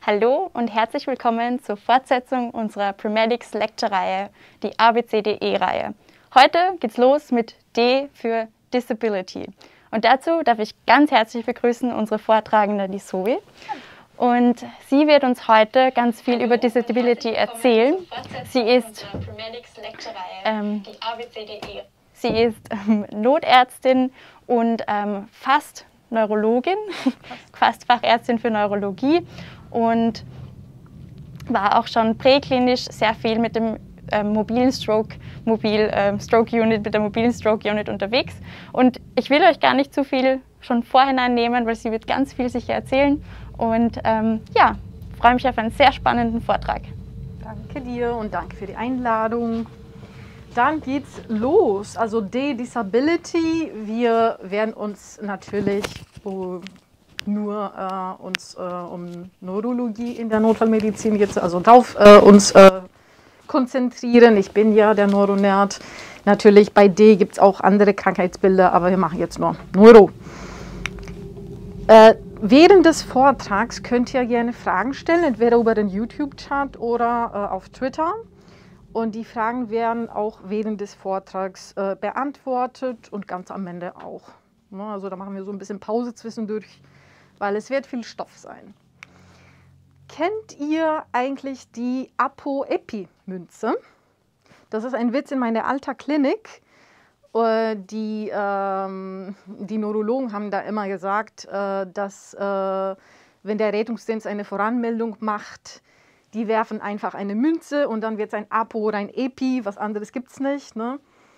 Hallo und herzlich willkommen zur Fortsetzung unserer Premedics Lecture-Reihe, die ABCDE-Reihe. Heute geht's los mit D für Disability. Und dazu darf ich ganz herzlich begrüßen unsere Vortragende, die Zoe. Und sie wird uns heute ganz viel über Disability erzählen. Sie ist Notärztin und fast Neurologin, fast Fachärztin für Neurologie und war auch schon präklinisch sehr viel mit dem mobilen Stroke Unit, mit der mobilen Stroke Unit unterwegs. Und ich will euch gar nicht zu viel schon vorhinein nehmen, weil sie wird ganz viel sicher erzählen. Und ja, freue mich auf einen sehr spannenden Vortrag. Danke dir und danke für die Einladung. Dann geht's los. Also D-Disability. Wir werden uns natürlich nur um Neurologie in der Notfallmedizin jetzt also drauf konzentrieren. Ich bin ja der Neuronerd. Natürlich bei D gibt es auch andere Krankheitsbilder, aber wir machen jetzt nur Neuro. Während des Vortrags könnt ihr gerne Fragen stellen, entweder über den YouTube-Chat oder auf Twitter. Und die Fragen werden auch während des Vortrags beantwortet und ganz am Ende auch. Also da machen wir so ein bisschen Pause zwischendurch, weil es wird viel Stoff sein. Kennt ihr eigentlich die Apo-Epi-Münze? Das ist ein Witz in meiner alten Klinik. Die Neurologen haben da immer gesagt, dass wenn der Rettungsdienst eine Voranmeldung macht, die werfen einfach eine Münze und dann wird es ein Apo oder ein Epi, was anderes gibt es nicht. Ne?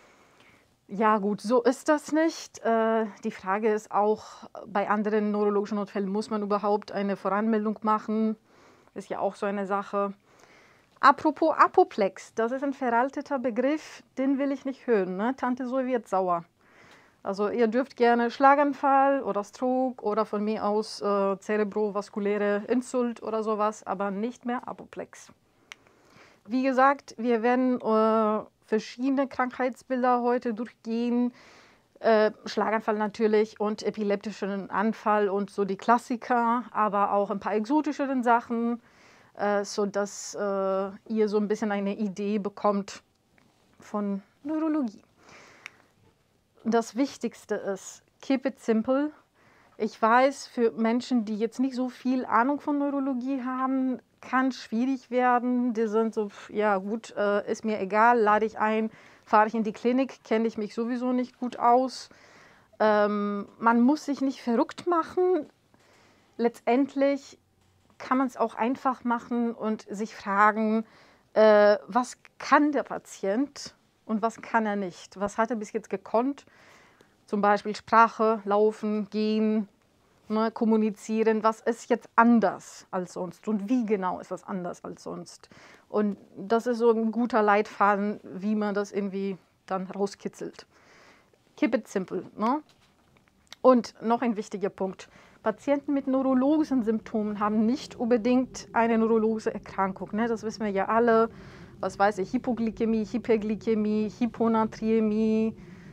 Ja gut, so ist das nicht. Die Frage ist auch, bei anderen neurologischen Notfällen muss man überhaupt eine Voranmeldung machen. Ist ja auch so eine Sache. Apropos Apoplex, das ist ein veralteter Begriff, den will ich nicht hören. Ne? Tante Zoe wird sauer. Also ihr dürft gerne Schlaganfall oder Stroke oder von mir aus zerebrovaskuläre Insult oder sowas, aber nicht mehr Apoplex. Wie gesagt, wir werden verschiedene Krankheitsbilder heute durchgehen. Schlaganfall natürlich und epileptischen Anfall und so die Klassiker, aber auch ein paar exotischere Sachen, sodass ihr so ein bisschen eine Idee bekommt von Neurologie. Das Wichtigste ist, keep it simple. Ich weiß, für Menschen, die jetzt nicht so viel Ahnung von Neurologie haben, kann schwierig werden. Die sind so, ja gut, ist mir egal, lade ich ein, fahre ich in die Klinik, kenne ich mich sowieso nicht gut aus. Man muss sich nicht verrückt machen. Letztendlich kann man es auch einfach machen und sich fragen, was kann der Patient und was kann er nicht? Was hat er bis jetzt gekonnt? Zum Beispiel Sprache, Laufen, Gehen, ne, kommunizieren. Was ist jetzt anders als sonst? Und wie genau ist das anders als sonst? Und das ist so ein guter Leitfaden, wie man das irgendwie dann rauskitzelt. Keep it simple. Ne? Und noch ein wichtiger Punkt. Patienten mit neurologischen Symptomen haben nicht unbedingt eine neurologische Erkrankung. Ne? Das wissen wir ja alle. Was weiß ich, Hypoglykämie, Hyperglykämie, Hyponaträmie,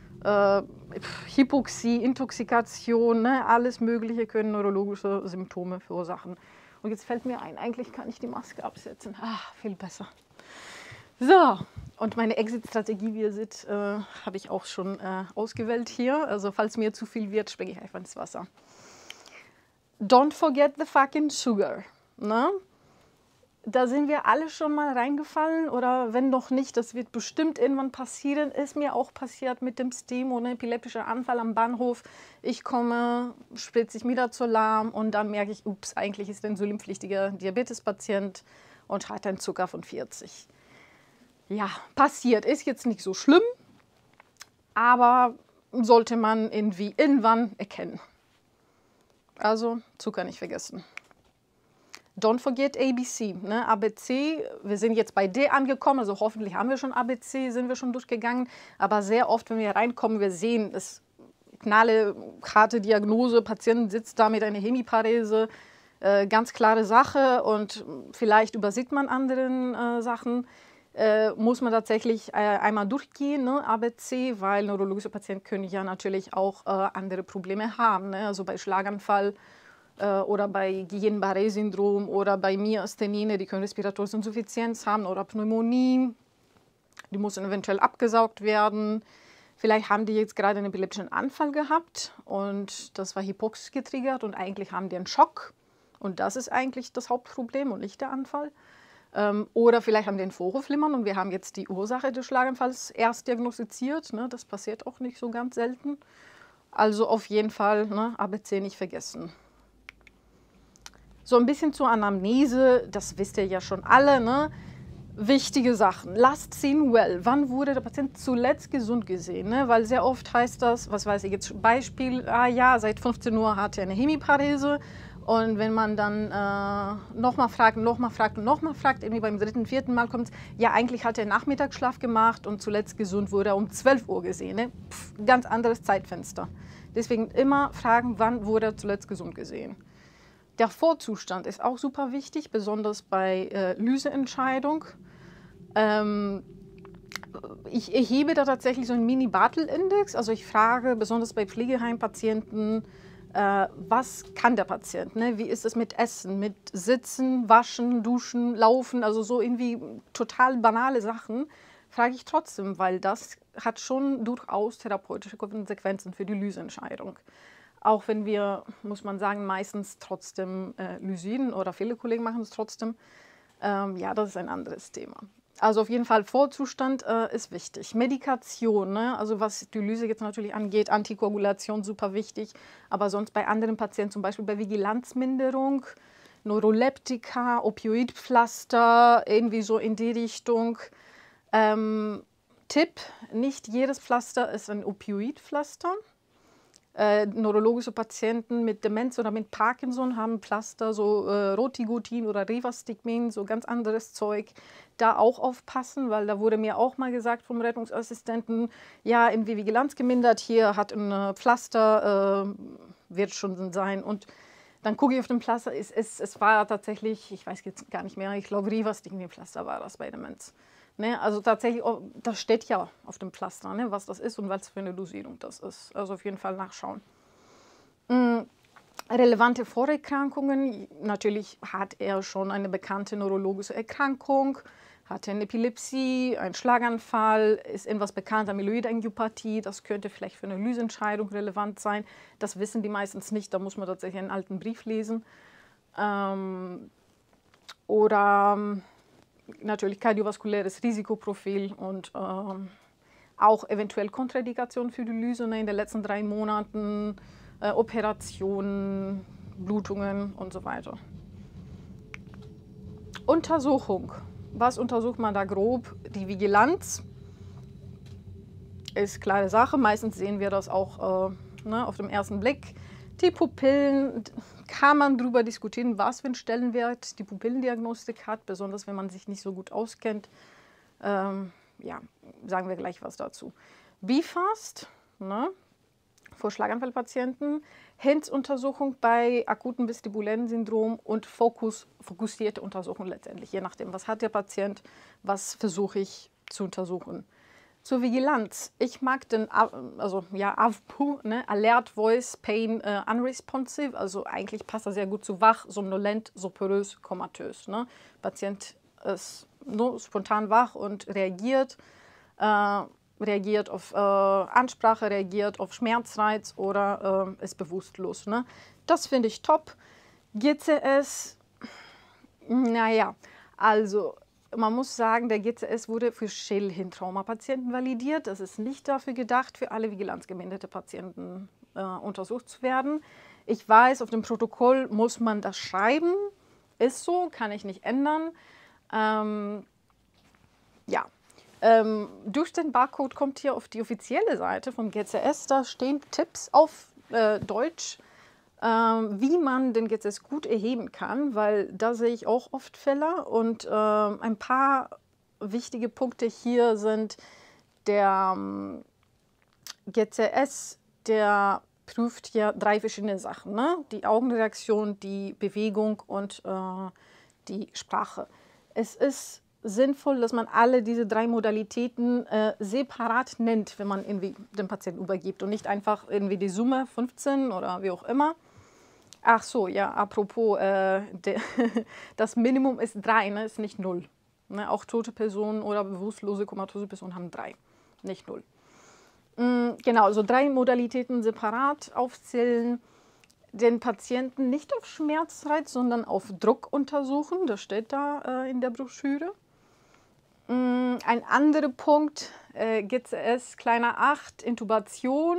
Hypoxie, Intoxikation, ne? Alles Mögliche können neurologische Symptome verursachen. Und jetzt fällt mir ein, eigentlich kann ich die Maske absetzen. Viel besser. So, und meine Exit-Strategie, wie ihr seht, habe ich auch schon ausgewählt hier. Also falls mir zu viel wird, springe ich einfach ins Wasser. Don't forget the fucking sugar. Ne? Da sind wir alle schon mal reingefallen oder wenn noch nicht, das wird bestimmt irgendwann passieren. Ist mir auch passiert mit dem STIM und epileptischer Anfall am Bahnhof. Ich komme, spritze ich Midazolam und dann merke ich, ups, eigentlich ist ein insulinpflichtiger Diabetespatient und hat einen Zucker von 40. Ja, passiert, ist jetzt nicht so schlimm, aber sollte man irgendwie irgendwann erkennen. Also Zucker nicht vergessen. Don't forget ABC, ne? ABC, wir sind jetzt bei D angekommen, also hoffentlich haben wir schon ABC, sind wir schon durchgegangen, aber sehr oft, wenn wir reinkommen, wir sehen, es knallharte Diagnose, Patient sitzt da mit einer Hemiparese, ganz klare Sache und vielleicht übersieht man andere Sachen, muss man tatsächlich einmal durchgehen, ne? ABC, weil neurologische Patienten können ja natürlich auch andere Probleme haben, ne? Also bei Schlaganfall oder bei Guillain-Barré-Syndrom oder bei Myasthenine, die können respiratorische Insuffizienz haben oder Pneumonie. Die müssen eventuell abgesaugt werden. Vielleicht haben die jetzt gerade einen epileptischen Anfall gehabt und das war Hypoxie getriggert und eigentlich haben die einen Schock. Und das ist eigentlich das Hauptproblem und nicht der Anfall. Oder vielleicht haben die ein Vorhofflimmern und wir haben jetzt die Ursache des Schlaganfalls erst diagnostiziert. Ne? Das passiert auch nicht so ganz selten. Also auf jeden Fall, ne, ABC nicht vergessen. So ein bisschen zur Anamnese, das wisst ihr ja schon alle. Ne? Wichtige Sachen. Last seen well. Wann wurde der Patient zuletzt gesund gesehen? Ne? Weil sehr oft heißt das, was weiß ich jetzt, Beispiel, ja, seit 15 Uhr hatte er eine Hemiparese. Und wenn man dann nochmal fragt, irgendwie beim dritten, vierten Mal kommt es, ja, eigentlich hat er Nachmittagsschlaf gemacht und zuletzt gesund wurde er um 12 Uhr gesehen. Ne? Ganz anderes Zeitfenster. Deswegen immer fragen, wann wurde er zuletzt gesund gesehen. Der Vorzustand ist auch super wichtig, besonders bei Lyseentscheidung. Ich erhebe da tatsächlich so einen Mini-Bartel-Index. Also ich frage besonders bei Pflegeheimpatienten, was kann der Patient? Ne? Wie ist es mit Essen, mit Sitzen, Waschen, Duschen, Laufen? Also so irgendwie total banale Sachen frage ich trotzdem, weil das hat schon durchaus therapeutische Konsequenzen für die Lyseentscheidung. Auch wenn wir, muss man sagen, meistens trotzdem lysieren oder viele Kollegen machen es trotzdem. Ja, das ist ein anderes Thema. Also auf jeden Fall Vorzustand ist wichtig. Medikation, ne? Also was Dialyse jetzt natürlich angeht, Antikoagulation super wichtig, aber sonst bei anderen Patienten, zum Beispiel bei Vigilanzminderung, Neuroleptika, Opioidpflaster, irgendwie so in die Richtung. Tipp, nicht jedes Pflaster ist ein Opioidpflaster. Neurologische Patienten mit Demenz oder mit Parkinson haben Pflaster, so Rotigotin oder Rivastigmin, so ganz anderes Zeug. Da auch aufpassen, weil da wurde mir auch mal gesagt vom Rettungsassistenten, ja, irgendwie Vigilanz gemindert, hier hat ein Pflaster, wird schon sein. Und dann gucke ich auf den Pflaster, es war tatsächlich, ich weiß jetzt gar nicht mehr, ich glaube Rivastigmin-Pflaster war das bei Demenz. Ne, also tatsächlich, das steht ja auf dem Pflaster, ne, was das ist und was für eine Dosierung das ist. Also auf jeden Fall nachschauen. Relevante Vorerkrankungen, natürlich hat er schon eine bekannte neurologische Erkrankung, hat er eine Epilepsie, einen Schlaganfall, ist irgendwas bekannt, Amyloidangiopathie, das könnte vielleicht für eine Lyseentscheidung relevant sein. Das wissen die meistens nicht, da muss man tatsächlich einen alten Brief lesen. Oder natürlich kardiovaskuläres Risikoprofil und auch eventuell Kontraindikationen für die Lyse in den letzten 3 Monaten, Operationen, Blutungen und so weiter. Untersuchung. Was untersucht man da grob? Die Vigilanz ist klare Sache. Meistens sehen wir das auch ne, auf den ersten Blick. Die Pupillen, kann man darüber diskutieren, was für einen Stellenwert die Pupillendiagnostik hat, besonders wenn man sich nicht so gut auskennt. Ja, sagen wir gleich was dazu. BIFAST, ne, für Schlaganfallpatienten, Hinz-Untersuchung bei akuten vestibulären Syndrom und fokussierte Untersuchung letztendlich, je nachdem, was hat der Patient, was versuche ich zu untersuchen. Zur Vigilanz. Ich mag den, also ja, AVPU, ne? Alert, Voice, Pain, Unresponsive. Also eigentlich passt das sehr gut zu wach, somnolent, soporös, komatös. Ne? Patient ist nur spontan wach und reagiert auf Ansprache, reagiert auf Schmerzreiz oder ist bewusstlos. Ne? Das finde ich top. GCS, naja, also man muss sagen, der GCS wurde für Schädelhirntraumapatienten validiert. Das ist nicht dafür gedacht, für alle vigilanzgeminderte Patienten untersucht zu werden. Ich weiß, auf dem Protokoll muss man das schreiben. Ist so, kann ich nicht ändern. Ja. Durch den Barcode kommt hier auf die offizielle Seite vom GCS. Da stehen Tipps auf Deutsch, wie man den GCS gut erheben kann, weil da sehe ich auch oft Fälle und ein paar wichtige Punkte hier sind, der GCS, der prüft ja 3 verschiedene Sachen, ne? Die Augenreaktion, die Bewegung und die Sprache. Es ist sinnvoll, dass man alle diese 3 Modalitäten separat nennt, wenn man irgendwie den Patienten übergibt und nicht einfach irgendwie die Summe 15 oder wie auch immer. Ach so, ja, apropos, das Minimum ist 3, ne, ist nicht 0. Ne, auch tote Personen oder bewusstlose, komatose Personen haben 3, nicht 0. Genau, also 3 Modalitäten separat aufzählen. Den Patienten nicht auf Schmerzreiz, sondern auf Druck untersuchen. Das steht da in der Broschüre. Ein anderer Punkt, GCS kleiner 8, Intubation.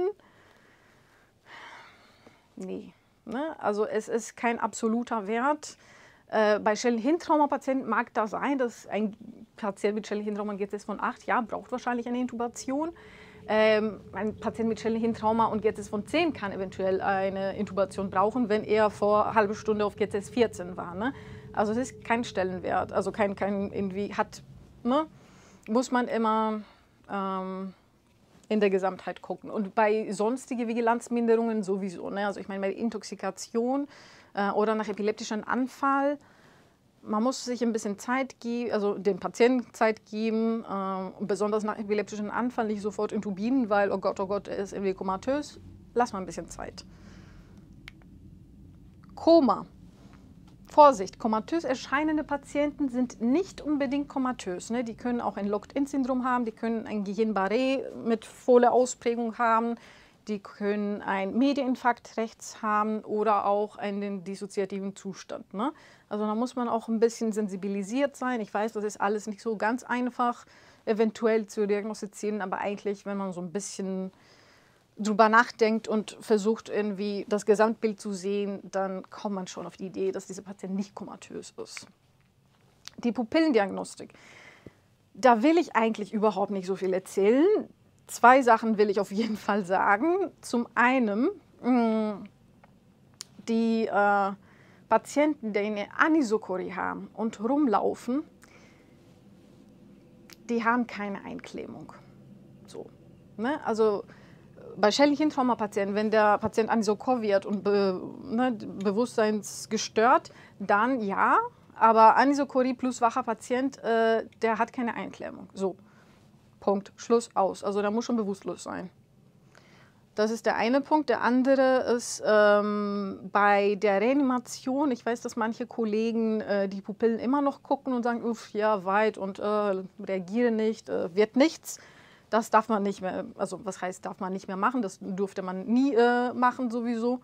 Nee, ne? Also es ist kein absoluter Wert. Bei Schädel-Hirntrauma-Patienten mag das sein, dass ein Patient mit Schädel-Hirntrauma und GCS von 8, ja, braucht wahrscheinlich eine Intubation. Ein Patient mit Schädel-Hirntrauma und GCS von 10 kann eventuell eine Intubation brauchen, wenn er vor einer halben Stunde auf GCS 14 war. Ne? Also es ist kein Stellenwert, also kein irgendwie hat, ne? Muss man immer in der Gesamtheit gucken. Und bei sonstigen Vigilanzminderungen sowieso. Ne? Also ich meine, bei Intoxikation oder nach epileptischen Anfall, man muss sich ein bisschen Zeit geben, also dem Patienten Zeit geben, besonders nach epileptischen Anfall nicht sofort intubieren, weil, oh Gott, er ist irgendwie komatös. Lass mal ein bisschen Zeit. Koma. Vorsicht, komatös erscheinende Patienten sind nicht unbedingt komatös. Ne? Die können auch ein Locked-in-Syndrom haben, die können ein Guillain-Barré mit voller Ausprägung haben, die können einen Medieninfarkt rechts haben oder auch einen dissoziativen Zustand. Ne? Also da muss man auch ein bisschen sensibilisiert sein. Ich weiß, das ist alles nicht so ganz einfach, eventuell zu diagnostizieren, aber eigentlich, wenn man so ein bisschen drüber nachdenkt und versucht irgendwie das Gesamtbild zu sehen, dann kommt man schon auf die Idee, dass dieser Patient nicht komatös ist. Die Pupillendiagnostik. Da will ich eigentlich überhaupt nicht so viel erzählen. 2 Sachen will ich auf jeden Fall sagen. Zum einen, die Patienten, die eine Anisokorie haben und rumlaufen, die haben keine Einklemmung. So, ne? Also bei Schädel-Hirntrauma-Patienten, wenn der Patient Anisokor wird und bewusstseinsgestört, dann ja, aber Anisokorie plus wacher Patient, der hat keine Einklemmung. So, Punkt, Schluss, aus. Also der muss schon bewusstlos sein. Das ist der eine Punkt. Der andere ist bei der Reanimation. Ich weiß, dass manche Kollegen die Pupillen immer noch gucken und sagen, uff, ja, weit und reagieren nicht, wird nichts. Das darf man nicht mehr, also was heißt, darf man nicht mehr machen, das durfte man nie machen sowieso.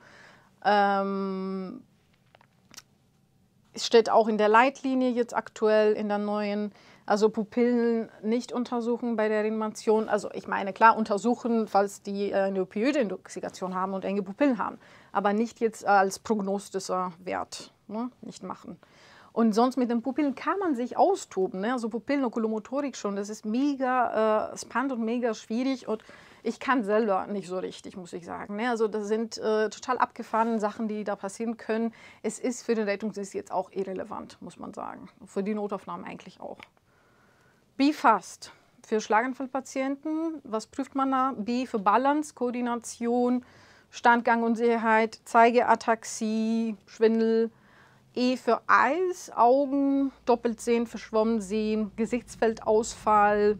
Es steht auch in der Leitlinie jetzt aktuell, in der neuen, also Pupillen nicht untersuchen bei der Reanimation. Also ich meine, klar, untersuchen, falls die eine Opioidintoxikation haben und enge Pupillen haben, aber nicht jetzt als prognostischer Wert, ne? Nicht machen. Und sonst mit den Pupillen kann man sich austoben, ne? Also Pupillenokulomotorik schon, das ist mega spannend und mega schwierig und ich kann selber nicht so richtig, muss ich sagen. Ne? Also das sind total abgefahrene Sachen, die da passieren können. Es ist für den Rettungsdienst jetzt auch irrelevant, muss man sagen. Für die Notaufnahmen eigentlich auch. BFAST für Schlaganfallpatienten, was prüft man da? B für Balance, Koordination, Standgang und Sicherheit, Zeigeataxie, Schwindel. E für Eis, Augen, doppelt sehen, verschwommen sehen, Gesichtsfeldausfall.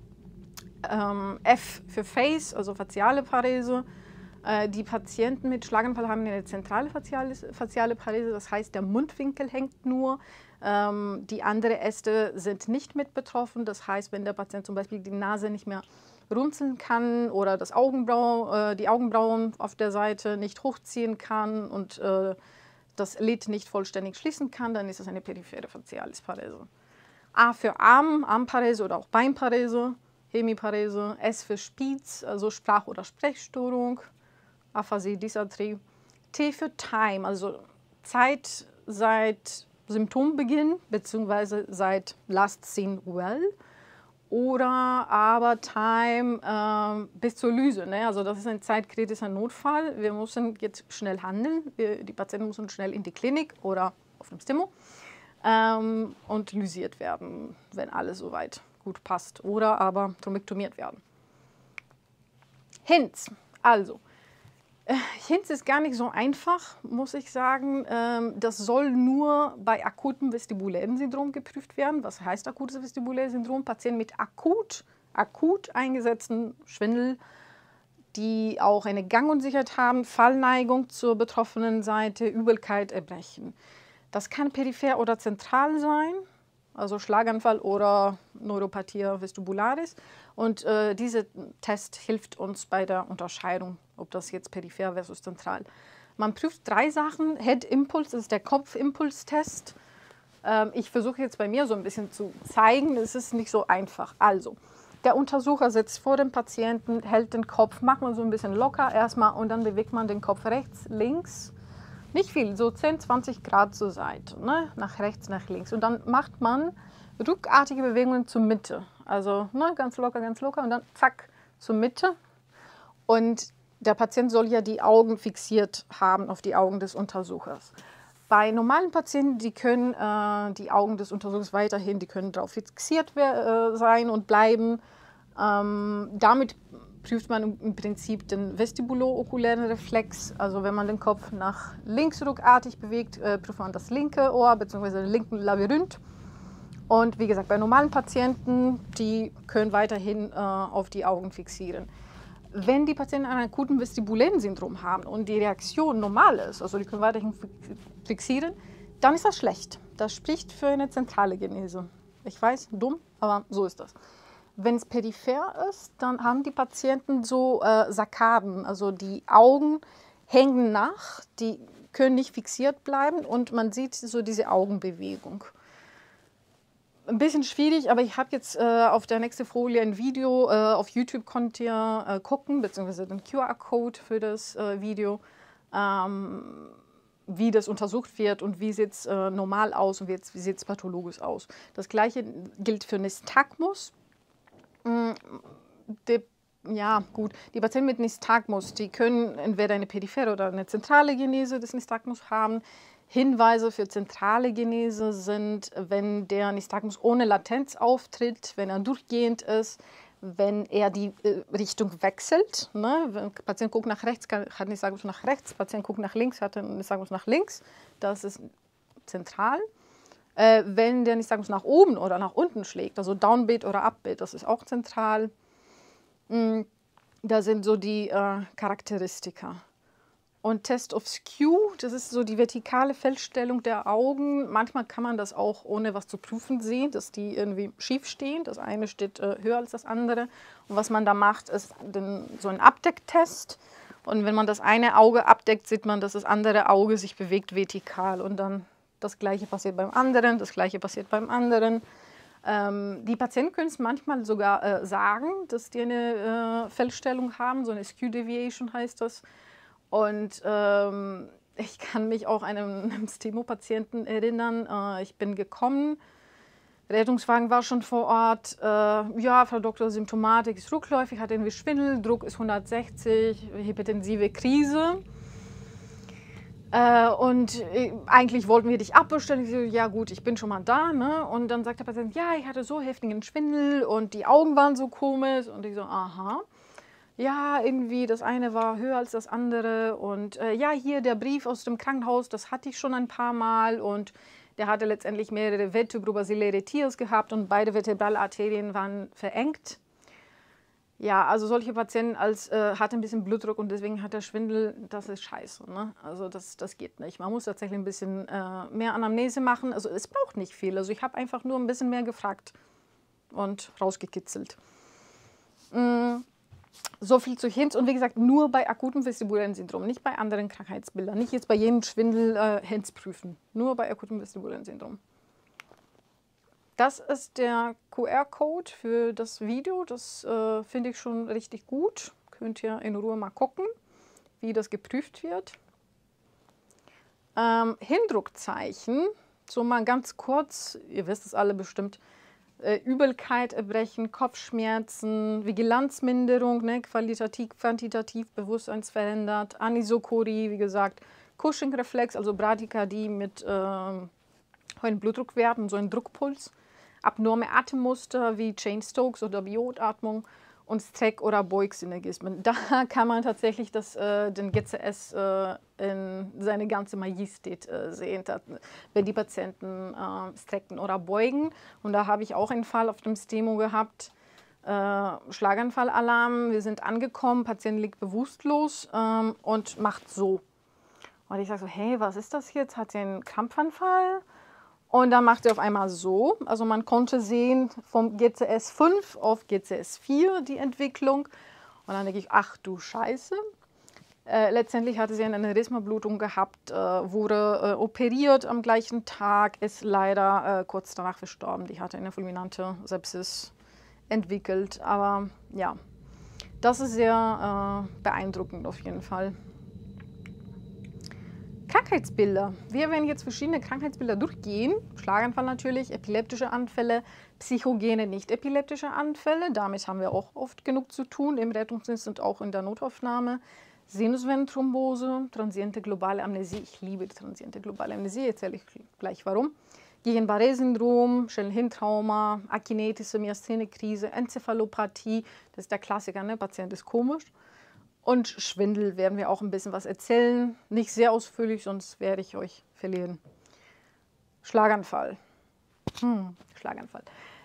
F für Face, also faziale Parese. Die Patienten mit Schlaganfall haben eine zentrale faziale Parese, das heißt, der Mundwinkel hängt nur. Die anderen Äste sind nicht mit betroffen, das heißt, wenn der Patient zum Beispiel die Nase nicht mehr runzeln kann oder die Augenbrauen auf der Seite nicht hochziehen kann und das Lid nicht vollständig schließen kann, dann ist es eine periphere facialis Parese. A für Arm, Armparese oder auch Beinparese, Hemiparese. S für Spiez, also Sprach- oder Sprechstörung, Aphasie, Dysarthrie. T für Time, also Zeit seit Symptombeginn bzw. seit Last Seen Well. Oder aber Time bis zur Lyse. Ne? Also das ist ein zeitkritischer Notfall. Wir müssen jetzt schnell handeln. Die Patienten müssen schnell in die Klinik oder auf dem Stimo und lysiert werden, wenn alles soweit gut passt. Oder aber thrombektomiert werden. Hints. Also, Hints ist gar nicht so einfach, muss ich sagen. Das soll nur bei akutem vestibulären Syndrom geprüft werden. Was heißt akutes vestibuläres Syndrom? Patienten mit akut eingesetzten Schwindel, die auch eine Gangunsicherheit haben, Fallneigung zur betroffenen Seite, Übelkeit, Erbrechen. Das kann peripher oder zentral sein, also Schlaganfall oder Neuropathia vestibularis. Und dieser Test hilft uns bei der Unterscheidung, ob das jetzt peripher versus zentral. Man prüft 3 Sachen. Head Impulse, das ist der Kopfimpulstest. Ich versuche jetzt bei mir so ein bisschen zu zeigen, es ist nicht so einfach. Also, der Untersucher sitzt vor dem Patienten, hält den Kopf, macht man so ein bisschen locker erstmal und dann bewegt man den Kopf rechts, links. Nicht viel, so 10, 20 Grad zur Seite, ne? Nach rechts, nach links. Und dann macht man ruckartige Bewegungen zur Mitte. Also ne, ganz locker und dann zack zur Mitte. Und der Patient soll ja die Augen fixiert haben auf die Augen des Untersuchers. Bei normalen Patienten, die können die Augen des Untersuchers weiterhin, die können darauf fixiert sein und bleiben. Damit prüft man im Prinzip den vestibulo-okulären Reflex. Also wenn man den Kopf nach links ruckartig bewegt, prüft man das linke Ohr bzw. den linken Labyrinth. Und wie gesagt, bei normalen Patienten, die können weiterhin auf die Augen fixieren. Wenn die Patienten einen akuten vestibulären Syndrom haben und die Reaktion normal ist, also die können weiterhin fixieren, dann ist das schlecht. Das spricht für eine zentrale Genese. Ich weiß, dumm, aber so ist das. Wenn es peripher ist, dann haben die Patienten so Saccaden, also die Augen hängen nach, die können nicht fixiert bleiben und man sieht so diese Augenbewegung. Ein bisschen schwierig, aber ich habe jetzt auf der nächsten Folie ein Video. Auf YouTube könnt ihr gucken, beziehungsweise den QR-Code für das Video, wie das untersucht wird und wie sieht es normal aus und wie sieht es pathologisch aus. Das gleiche gilt für Nystagmus. Ja, gut, die Patienten mit Nystagmus, die können entweder eine periphere oder eine zentrale Genese des Nystagmus haben. Hinweise für zentrale Genese sind, wenn der Nystagmus ohne Latenz auftritt, wenn er durchgehend ist, wenn er die Richtung wechselt. Ne? Wenn der Patient guckt nach rechts, hat Nystagmus nach rechts, der Patient guckt nach links, hat Nystagmus nach links. Das ist zentral. Wenn der Nystagmus nach oben oder nach unten schlägt, also Downbeat oder Upbeat, das ist auch zentral. Da sind so die Charakteristika. Und Test of Skew, das ist so die vertikale Feldstellung der Augen. Manchmal kann man das auch ohne was zu prüfen sehen, dass die irgendwie schief stehen. Das eine steht höher als das andere. Und was man da macht, ist so ein Abdecktest. Und wenn man das eine Auge abdeckt, sieht man, dass das andere Auge sich bewegt vertikal. Und dann das Gleiche passiert beim anderen, das Gleiche passiert beim anderen. Die Patienten können es manchmal sogar sagen, dass die eine Feldstellung haben, so eine Skew Deviation heißt das. Und ich kann mich auch an einem Stemo-Patienten erinnern. Ich bin gekommen, Rettungswagen war schon vor Ort. Ja, Frau Doktor, Symptomatik ist rückläufig, hat irgendwie Schwindel, Druck ist 160, hypertensive Krise. Und eigentlich wollten wir dich abbestellen. Ich so, ja gut, ich bin schon mal da. Ne? Und dann sagt der Patient, ja, ich hatte so heftigen Schwindel und die Augen waren so komisch. Und ich so, aha. Ja, irgendwie das eine war höher als das andere und ja, hier der Brief aus dem Krankenhaus, das hatte ich schon ein paar Mal und der hatte letztendlich mehrere vertebrobasiläre Tiers gehabt und beide vertebrale Arterien waren verengt. Ja, also solche Patienten hat ein bisschen Blutdruck und deswegen hat er Schwindel, das ist scheiße, ne? Also das geht nicht. Man muss tatsächlich ein bisschen mehr Anamnese machen, also es braucht nicht viel, also ich habe einfach nur ein bisschen mehr gefragt und rausgekitzelt. So viel zu Hints und wie gesagt, nur bei akutem vestibulären Syndrom, nicht bei anderen Krankheitsbildern, nicht jetzt bei jedem Schwindel Hints prüfen, nur bei akutem vestibulären Syndrom. Das ist der QR-Code für das Video, das finde ich schon richtig gut. Könnt ihr in Ruhe mal gucken, wie das geprüft wird. Hindruckzeichen, so mal ganz kurz, ihr wisst es alle bestimmt, Übelkeit, Erbrechen, Kopfschmerzen, Vigilanzminderung, ne, qualitativ, quantitativ bewusstseinsverändert, Anisokorie, wie gesagt, Cushing-Reflex, also Bradykardie mit hohen Blutdruckwerten, so ein Druckpuls, abnorme Atemmuster wie Cheyne-Stokes oder Biotatmung und Streck- oder Beugsynergismen. Da kann man tatsächlich den GCS in seine ganze Majestät sehen, wenn die Patienten strecken oder beugen. Und da habe ich auch einen Fall auf dem Stemo gehabt. Schlaganfallalarm, wir sind angekommen, Patient liegt bewusstlos und macht so. Und ich sage so, hey, was ist das jetzt? Hat sie einen Krampfanfall? Und dann macht sie auf einmal so. Also man konnte sehen vom GCS 5 auf GCS 4 die Entwicklung. Und dann denke ich, ach du Scheiße. Letztendlich hatte sie eine Aneurysma-Blutung gehabt, wurde operiert am gleichen Tag, ist leider kurz danach verstorben. Die hatte eine fulminante Sepsis entwickelt. Aber ja, das ist sehr beeindruckend auf jeden Fall. Krankheitsbilder. Wir werden jetzt verschiedene Krankheitsbilder durchgehen. Schlaganfall natürlich, epileptische Anfälle, psychogene, nicht epileptische Anfälle. Damit haben wir auch oft genug zu tun im Rettungsdienst und auch in der Notaufnahme. Sinusvenenthrombose, transiente globale Amnesie. Ich liebe die transiente globale Amnesie, erzähle ich gleich warum. Guillain-Barré-Syndrom, Schädel-Hirntrauma, akinetische Myasthenie-Krise, Enzephalopathie. Das ist der Klassiker, ne? Patient ist komisch. Und Schwindel werden wir auch ein bisschen was erzählen. Nicht sehr ausführlich, sonst werde ich euch verlieren. Schlaganfall. Schlaganfall.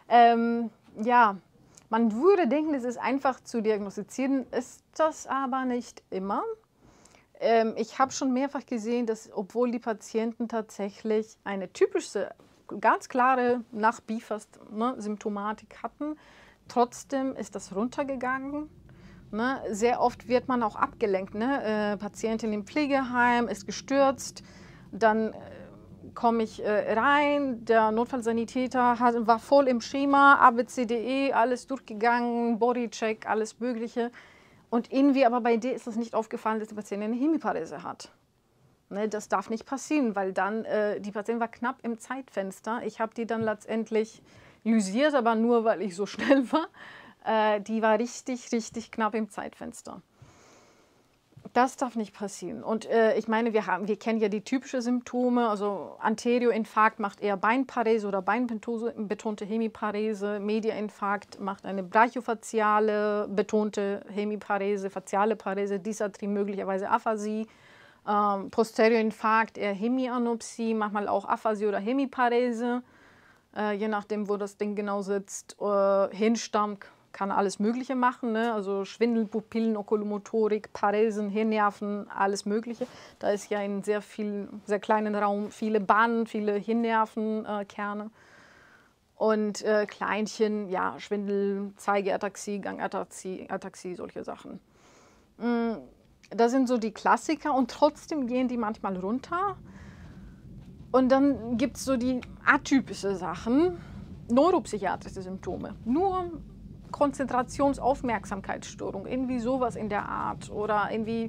Ja, man würde denken, es ist einfach zu diagnostizieren, ist das aber nicht immer. Ich habe schon mehrfach gesehen, dass obwohl die Patienten tatsächlich eine typische, ganz klare nach BIFAST Symptomatik hatten, trotzdem ist das runtergegangen. Ne, sehr oft wird man auch abgelenkt. Ne? Patientin im Pflegeheim ist gestürzt, dann komme ich rein, der Notfallsanitäter war voll im Schema, ABCDE, alles durchgegangen, Bodycheck, alles Mögliche. Und irgendwie aber bei dir ist es nicht aufgefallen, dass die Patientin eine Hemiparese hat. Ne, das darf nicht passieren, weil dann, die Patientin war knapp im Zeitfenster. Ich habe die dann letztendlich lysiert, aber nur, weil ich so schnell war. Die war richtig, richtig knapp im Zeitfenster. Das darf nicht passieren. Und ich meine, wir kennen ja die typischen Symptome. Also Anterioinfarkt macht eher Beinparese oder beinbetonte Hemiparese. Mediainfarkt macht eine brachiofaziale betonte Hemiparese, faziale Parese, Dysarthrie, möglicherweise Aphasie. Posteriorinfarkt eher Hemianopsie, manchmal auch Aphasie oder Hemiparese. Je nachdem, wo das Ding genau sitzt. Hirnstamm kann alles Mögliche machen, ne? Also Schwindel, Pupillen, Okulomotorik, Paresen, Hirnnerven, alles Mögliche. Da ist ja in sehr kleinen Raum viele Bahnen, viele Hirnnervenkerne. Und Kleinchen, ja, Schwindel, Zeigeataxie, Gangataxie, solche Sachen. Das sind so die Klassiker und trotzdem gehen die manchmal runter. Und dann gibt es so die atypische Sachen, neuropsychiatrische Symptome. Nur Konzentrations-Aufmerksamkeitsstörung, irgendwie sowas in der Art. Oder irgendwie,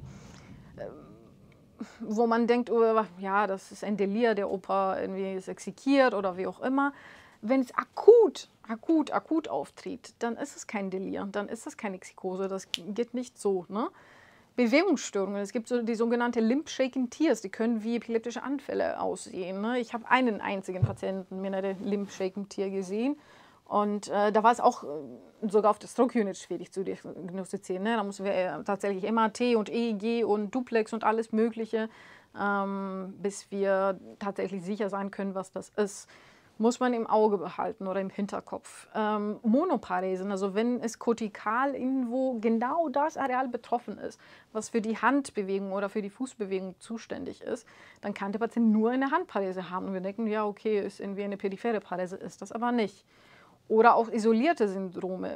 wo man denkt, oh, ja, das ist ein Delir, der Opa irgendwie ist exekiert oder wie auch immer. Wenn es akut auftritt, dann ist es kein Delir, dann ist es keine Exikose, das geht nicht so, ne? Bewegungsstörungen. Es gibt so die sogenannte Limb-Shaking Tears, die können wie epileptische Anfälle aussehen. Ne? Ich habe einen einzigen Patienten mit einer Limb-Shaking Tear gesehen und da war es auch sogar auf der Stroke Unit schwierig zu diagnostizieren. Ne? Da mussten wir tatsächlich MRT und EEG und Duplex und alles Mögliche, bis wir tatsächlich sicher sein können, was das ist. Muss man im Auge behalten oder im Hinterkopf. Monoparesen, also wenn es kortikal irgendwo genau das Areal betroffen ist, was für die Handbewegung oder für die Fußbewegung zuständig ist, dann kann der Patient nur eine Handparese haben. Und wir denken, ja okay, ist irgendwie eine periphere Parese, ist das aber nicht. Oder auch isolierte Symptome,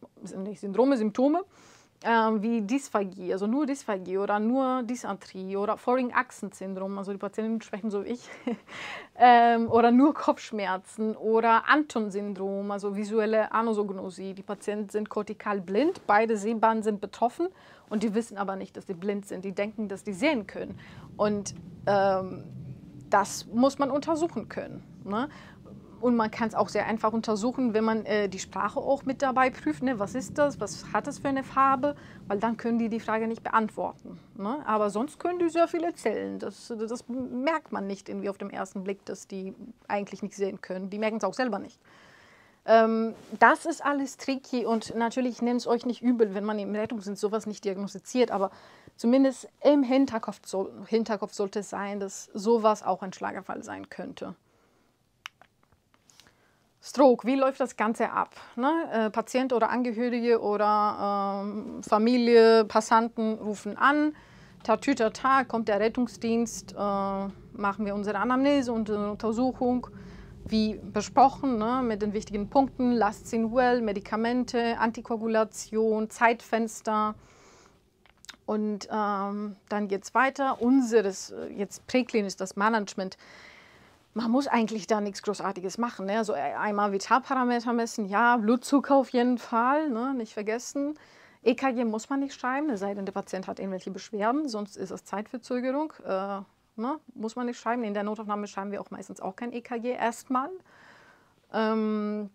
wie Dysphagie, also nur Dysphagie oder nur Dysarthrie oder Foreign-Achsen-Syndrom, also die Patienten sprechen so wie ich, oder nur Kopfschmerzen oder Anton-Syndrom, also visuelle Anosognosie. Die Patienten sind kortikal blind, beide Sehbahnen sind betroffen und die wissen aber nicht, dass sie blind sind. Die denken, dass die sehen können und das muss man untersuchen können. Ne? Und man kann es auch sehr einfach untersuchen, wenn man die Sprache auch mit dabei prüft. Ne? Was ist das? Was hat das für eine Farbe? Weil dann können die Frage nicht beantworten. Ne? Aber sonst können die sehr viel erzählen. Das merkt man nicht irgendwie auf den ersten Blick, dass die eigentlich nicht sehen können. Die merken es auch selber nicht. Das ist alles tricky und natürlich, ich nehme es euch nicht übel, wenn man im Rettungsdienst sowas nicht diagnostiziert, aber zumindest im Hinterkopf sollte es sein, dass sowas auch ein Schlaganfall sein könnte. Stroke, wie läuft das Ganze ab? Ne? Patient oder Angehörige oder Familie, Passanten rufen an. Tatütata, kommt der Rettungsdienst, machen wir unsere Anamnese und Untersuchung, wie besprochen, ne? Mit den wichtigen Punkten, Last Seen Well, Medikamente, Antikoagulation, Zeitfenster. Und dann geht es weiter. Unseres, jetzt präklinisch, das Management. Man muss eigentlich da nichts Großartiges machen. Ne? Also einmal Vitalparameter messen, ja, Blutzucker auf jeden Fall, ne? Nicht vergessen. EKG muss man nicht schreiben, es sei denn, der Patient hat irgendwelche Beschwerden, sonst ist es Zeitverzögerung. Ne? Muss man nicht schreiben. In der Notaufnahme schreiben wir auch meistens auch kein EKG erstmal. Und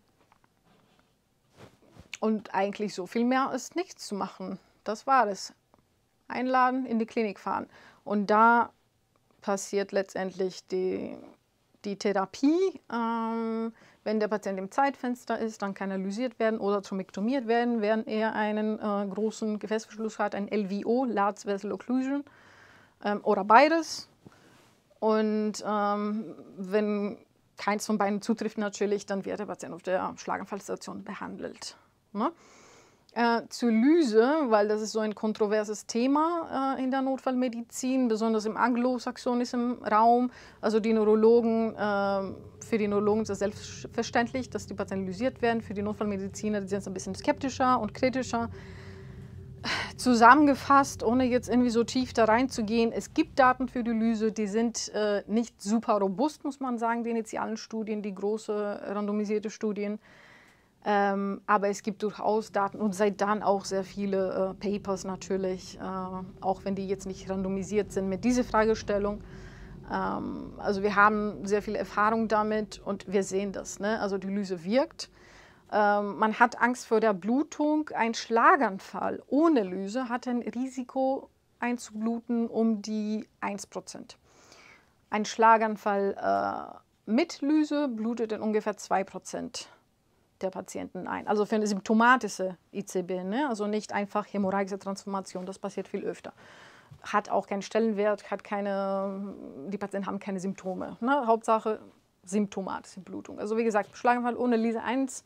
eigentlich so viel mehr ist nichts zu machen. Das war es. Einladen, in die Klinik fahren. Und da passiert letztendlich die Therapie. Wenn der Patient im Zeitfenster ist, dann kann er lysiert werden oder thrombektomiert werden, wenn er einen großen Gefäßverschluss hat, ein LVO, Large Vessel Occlusion, oder beides. Und wenn keins von beiden zutrifft natürlich, dann wird der Patient auf der Schlaganfallstation behandelt. Ne? Zur Lyse, weil das ist so ein kontroverses Thema in der Notfallmedizin, besonders im anglosaxonischen Raum. Also die Neurologen, für die Neurologen ist es selbstverständlich, dass die Patienten lysiert werden. Für die Notfallmediziner sind es ein bisschen skeptischer und kritischer. Zusammengefasst, ohne jetzt irgendwie so tief da reinzugehen, es gibt Daten für die Lyse, die sind nicht super robust, muss man sagen, die initialen Studien, die große randomisierte Studien. Aber es gibt durchaus Daten und seit dann auch sehr viele Papers natürlich, auch wenn die jetzt nicht randomisiert sind mit dieser Fragestellung. Also wir haben sehr viel Erfahrung damit und wir sehen das, ne? Also die Lyse wirkt. Man hat Angst vor der Blutung. Ein Schlaganfall ohne Lyse hat ein Risiko einzubluten um die 1%. Ein Schlaganfall mit Lyse blutet in ungefähr 2% der Patienten ein. Also für eine symptomatische ICB, ne? Also nicht einfach hämorrhagische Transformation, das passiert viel öfter. Hat auch keinen Stellenwert, die Patienten haben keine Symptome. Ne? Hauptsache symptomatische Blutung. Also wie gesagt, Schlaganfall ohne Lyse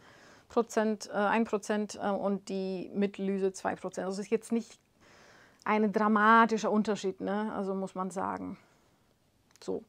1% und die mit Lyse 2%. Also es ist jetzt nicht ein dramatischer Unterschied, ne? Also muss man sagen. So.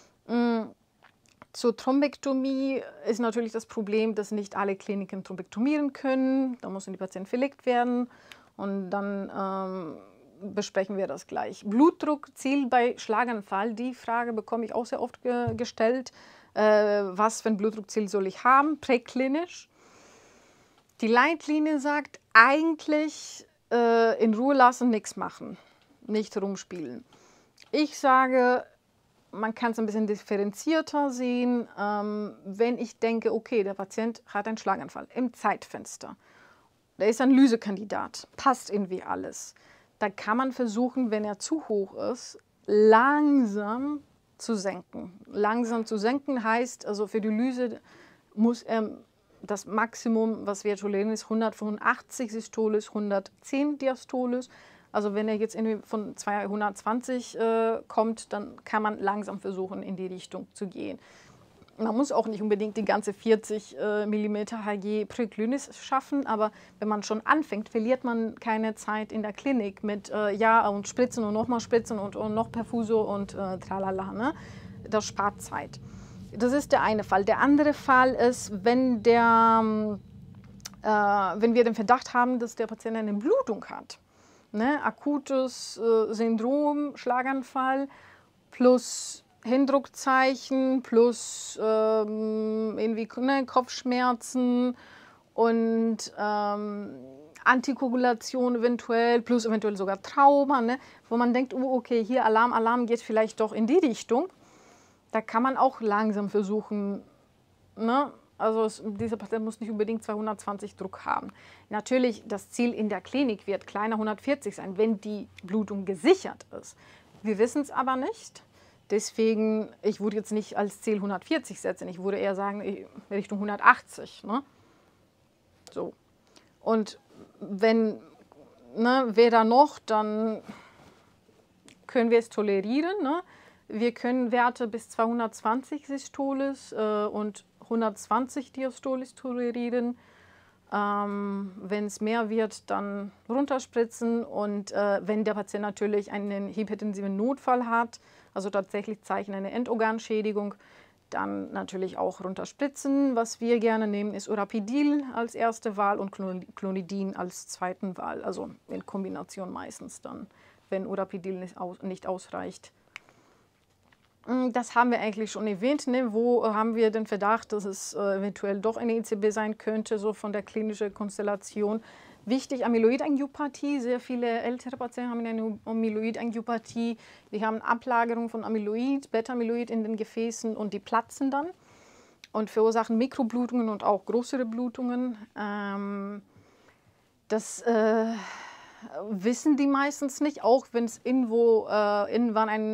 Zur Thrombektomie ist natürlich das Problem, dass nicht alle Kliniken thrombektomieren können. Da müssen die Patienten verlegt werden und dann besprechen wir das gleich. Blutdruckziel bei Schlaganfall, die Frage bekomme ich auch sehr oft gestellt. Was für ein Blutdruckziel soll ich haben, präklinisch? Die Leitlinie sagt eigentlich in Ruhe lassen, nichts machen, nicht rumspielen. Ich sage, man kann es ein bisschen differenzierter sehen, wenn ich denke, okay, der Patient hat einen Schlaganfall im Zeitfenster. Der ist ein Lysekandidat, passt irgendwie alles. Da kann man versuchen, wenn er zu hoch ist, langsam zu senken. Langsam zu senken heißt, also für die Lyse muss er das Maximum, was wir tolerieren, ist 185 Systolis, 110 Diastolis. Also wenn er jetzt irgendwie von 220 kommt, dann kann man langsam versuchen, in die Richtung zu gehen. Man muss auch nicht unbedingt die ganze 40 mm Hg präklinisch schaffen, aber wenn man schon anfängt, verliert man keine Zeit in der Klinik mit ja und Spritzen und nochmal Spritzen und noch Perfuso und tralala. Ne? Das spart Zeit. Das ist der eine Fall. Der andere Fall ist, wenn wir den Verdacht haben, dass der Patient eine Blutung hat. Ne? Akutes Syndrom, Schlaganfall plus Hindruckzeichen plus irgendwie Kopfschmerzen und Antikoagulation eventuell, plus eventuell sogar Trauma, ne? Wo man denkt, oh, okay, hier Alarm, Alarm geht vielleicht doch in die Richtung. Da kann man auch langsam versuchen, ne? Also dieser Patient muss nicht unbedingt 220 Druck haben. Natürlich, das Ziel in der Klinik wird kleiner 140 sein, wenn die Blutung gesichert ist. Wir wissen es aber nicht. Deswegen, ich würde jetzt nicht als Ziel 140 setzen, ich würde eher sagen Richtung 180. Ne? So. Und wenn weder noch, dann können wir es tolerieren. Ne? Wir können Werte bis 220 Systolis und 120 Diastolis tolerieren. Wenn es mehr wird, dann runterspritzen und wenn der Patient natürlich einen hypertensiven Notfall hat, also tatsächlich Zeichen einer Endorganschädigung, dann natürlich auch runterspritzen. Was wir gerne nehmen, ist Urapidil als erste Wahl und Clonidin als zweiten Wahl, also in Kombination meistens dann, wenn Urapidil nicht ausreicht. Das haben wir eigentlich schon erwähnt. Ne? Wo haben wir den Verdacht, dass es eventuell doch eine ECB sein könnte, so von der klinischen Konstellation? Wichtig, Amyloidangiopathie. Sehr viele ältere Patienten haben eine Amyloidangiopathie. Die haben Ablagerung von Amyloid, Beta-Amyloid in den Gefäßen und die platzen dann und verursachen Mikroblutungen und auch größere Blutungen. Das wissen die meistens nicht, auch wenn es irgendwann ein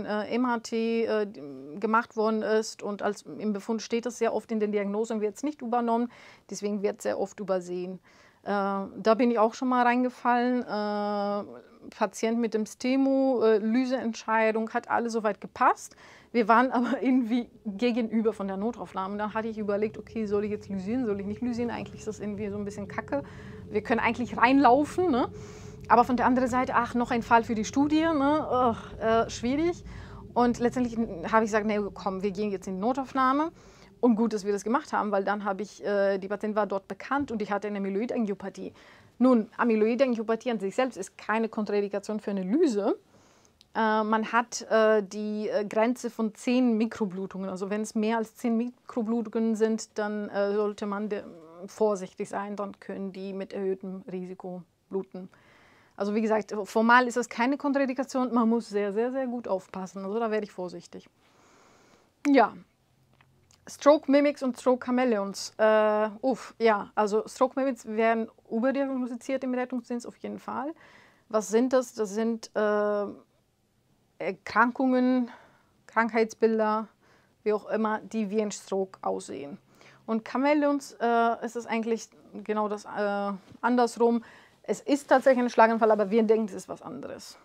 MRT gemacht worden ist und im Befund steht es sehr oft in den Diagnosen, wird es nicht übernommen, deswegen wird es sehr oft übersehen. Da bin ich auch schon mal reingefallen, Patient mit dem STEMO, Lyseentscheidung, hat alles soweit gepasst. Wir waren aber irgendwie gegenüber von der Notaufnahme. Und dann hatte ich überlegt, okay, soll ich jetzt lysieren, soll ich nicht lysieren? Eigentlich ist das irgendwie so ein bisschen kacke. Wir können eigentlich reinlaufen, ne? Aber von der anderen Seite, ach, noch ein Fall für die Studie, ne? Schwierig. Und letztendlich habe ich gesagt, nee, komm, wir gehen jetzt in die Notaufnahme. Und gut, dass wir das gemacht haben, weil dann habe ich, die Patientin war dort bekannt und ich hatte eine Amyloidangiopathie. Nun, Amyloidangiopathie an sich selbst ist keine Kontraindikation für eine Lyse. Man hat die Grenze von 10 Mikroblutungen. Also wenn es mehr als 10 Mikroblutungen sind, dann sollte man vorsichtig sein, dann können die mit erhöhtem Risiko bluten. Also wie gesagt, formal ist das keine Kontraindikation, man muss sehr, sehr, sehr gut aufpassen. Also da werde ich vorsichtig. Ja, Stroke Mimics und Stroke Chameleons. Ja, also Stroke Mimics werden überdiagnostiziert im Rettungsdienst auf jeden Fall. Was sind das? Das sind Erkrankungen, Krankheitsbilder, wie auch immer, die wie ein Stroke aussehen. Und Chameleons ist es eigentlich genau das andersrum. Es ist tatsächlich ein Schlaganfall, aber wir denken, es ist was anderes.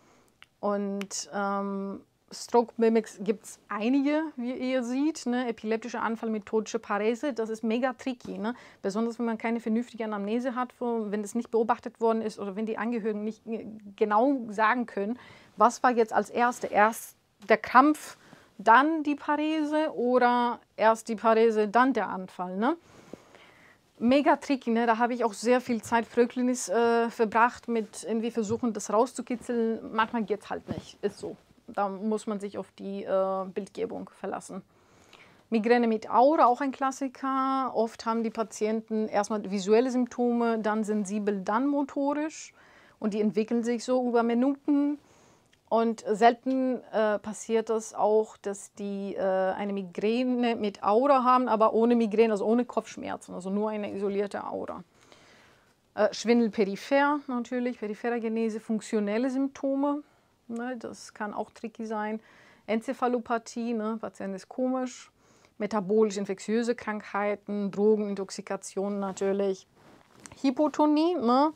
Und Stroke Mimics gibt es einige, wie ihr seht. Ne? Epileptischer Anfall mit totischer Parese, das ist mega tricky. Ne? Besonders wenn man keine vernünftige Anamnese hat, wenn das nicht beobachtet worden ist oder wenn die Angehörigen nicht genau sagen können, was war jetzt als Erste. Erst der Krampf, dann die Parese oder erst die Parese, dann der Anfall. Ne? Mega tricky, ne? Da habe ich auch sehr viel Zeit frühklinisch verbracht mit irgendwie versuchen, das rauszukitzeln. Manchmal geht es halt nicht, ist so. Da muss man sich auf die Bildgebung verlassen. Migräne mit Aura, auch ein Klassiker. Oft haben die Patienten erstmal visuelle Symptome, dann sensibel, dann motorisch. Und die entwickeln sich so über Minuten. Und selten passiert es auch, dass die eine Migräne mit Aura haben, aber ohne Migräne, also ohne Kopfschmerzen, also nur eine isolierte Aura. Schwindel peripher natürlich, periphere Genese, funktionelle Symptome. Ne, das kann auch tricky sein. Enzephalopathie, ne, Patient ist komisch. Metabolisch-infektiöse Krankheiten, Drogenintoxikationen natürlich. Hypotonie, ne,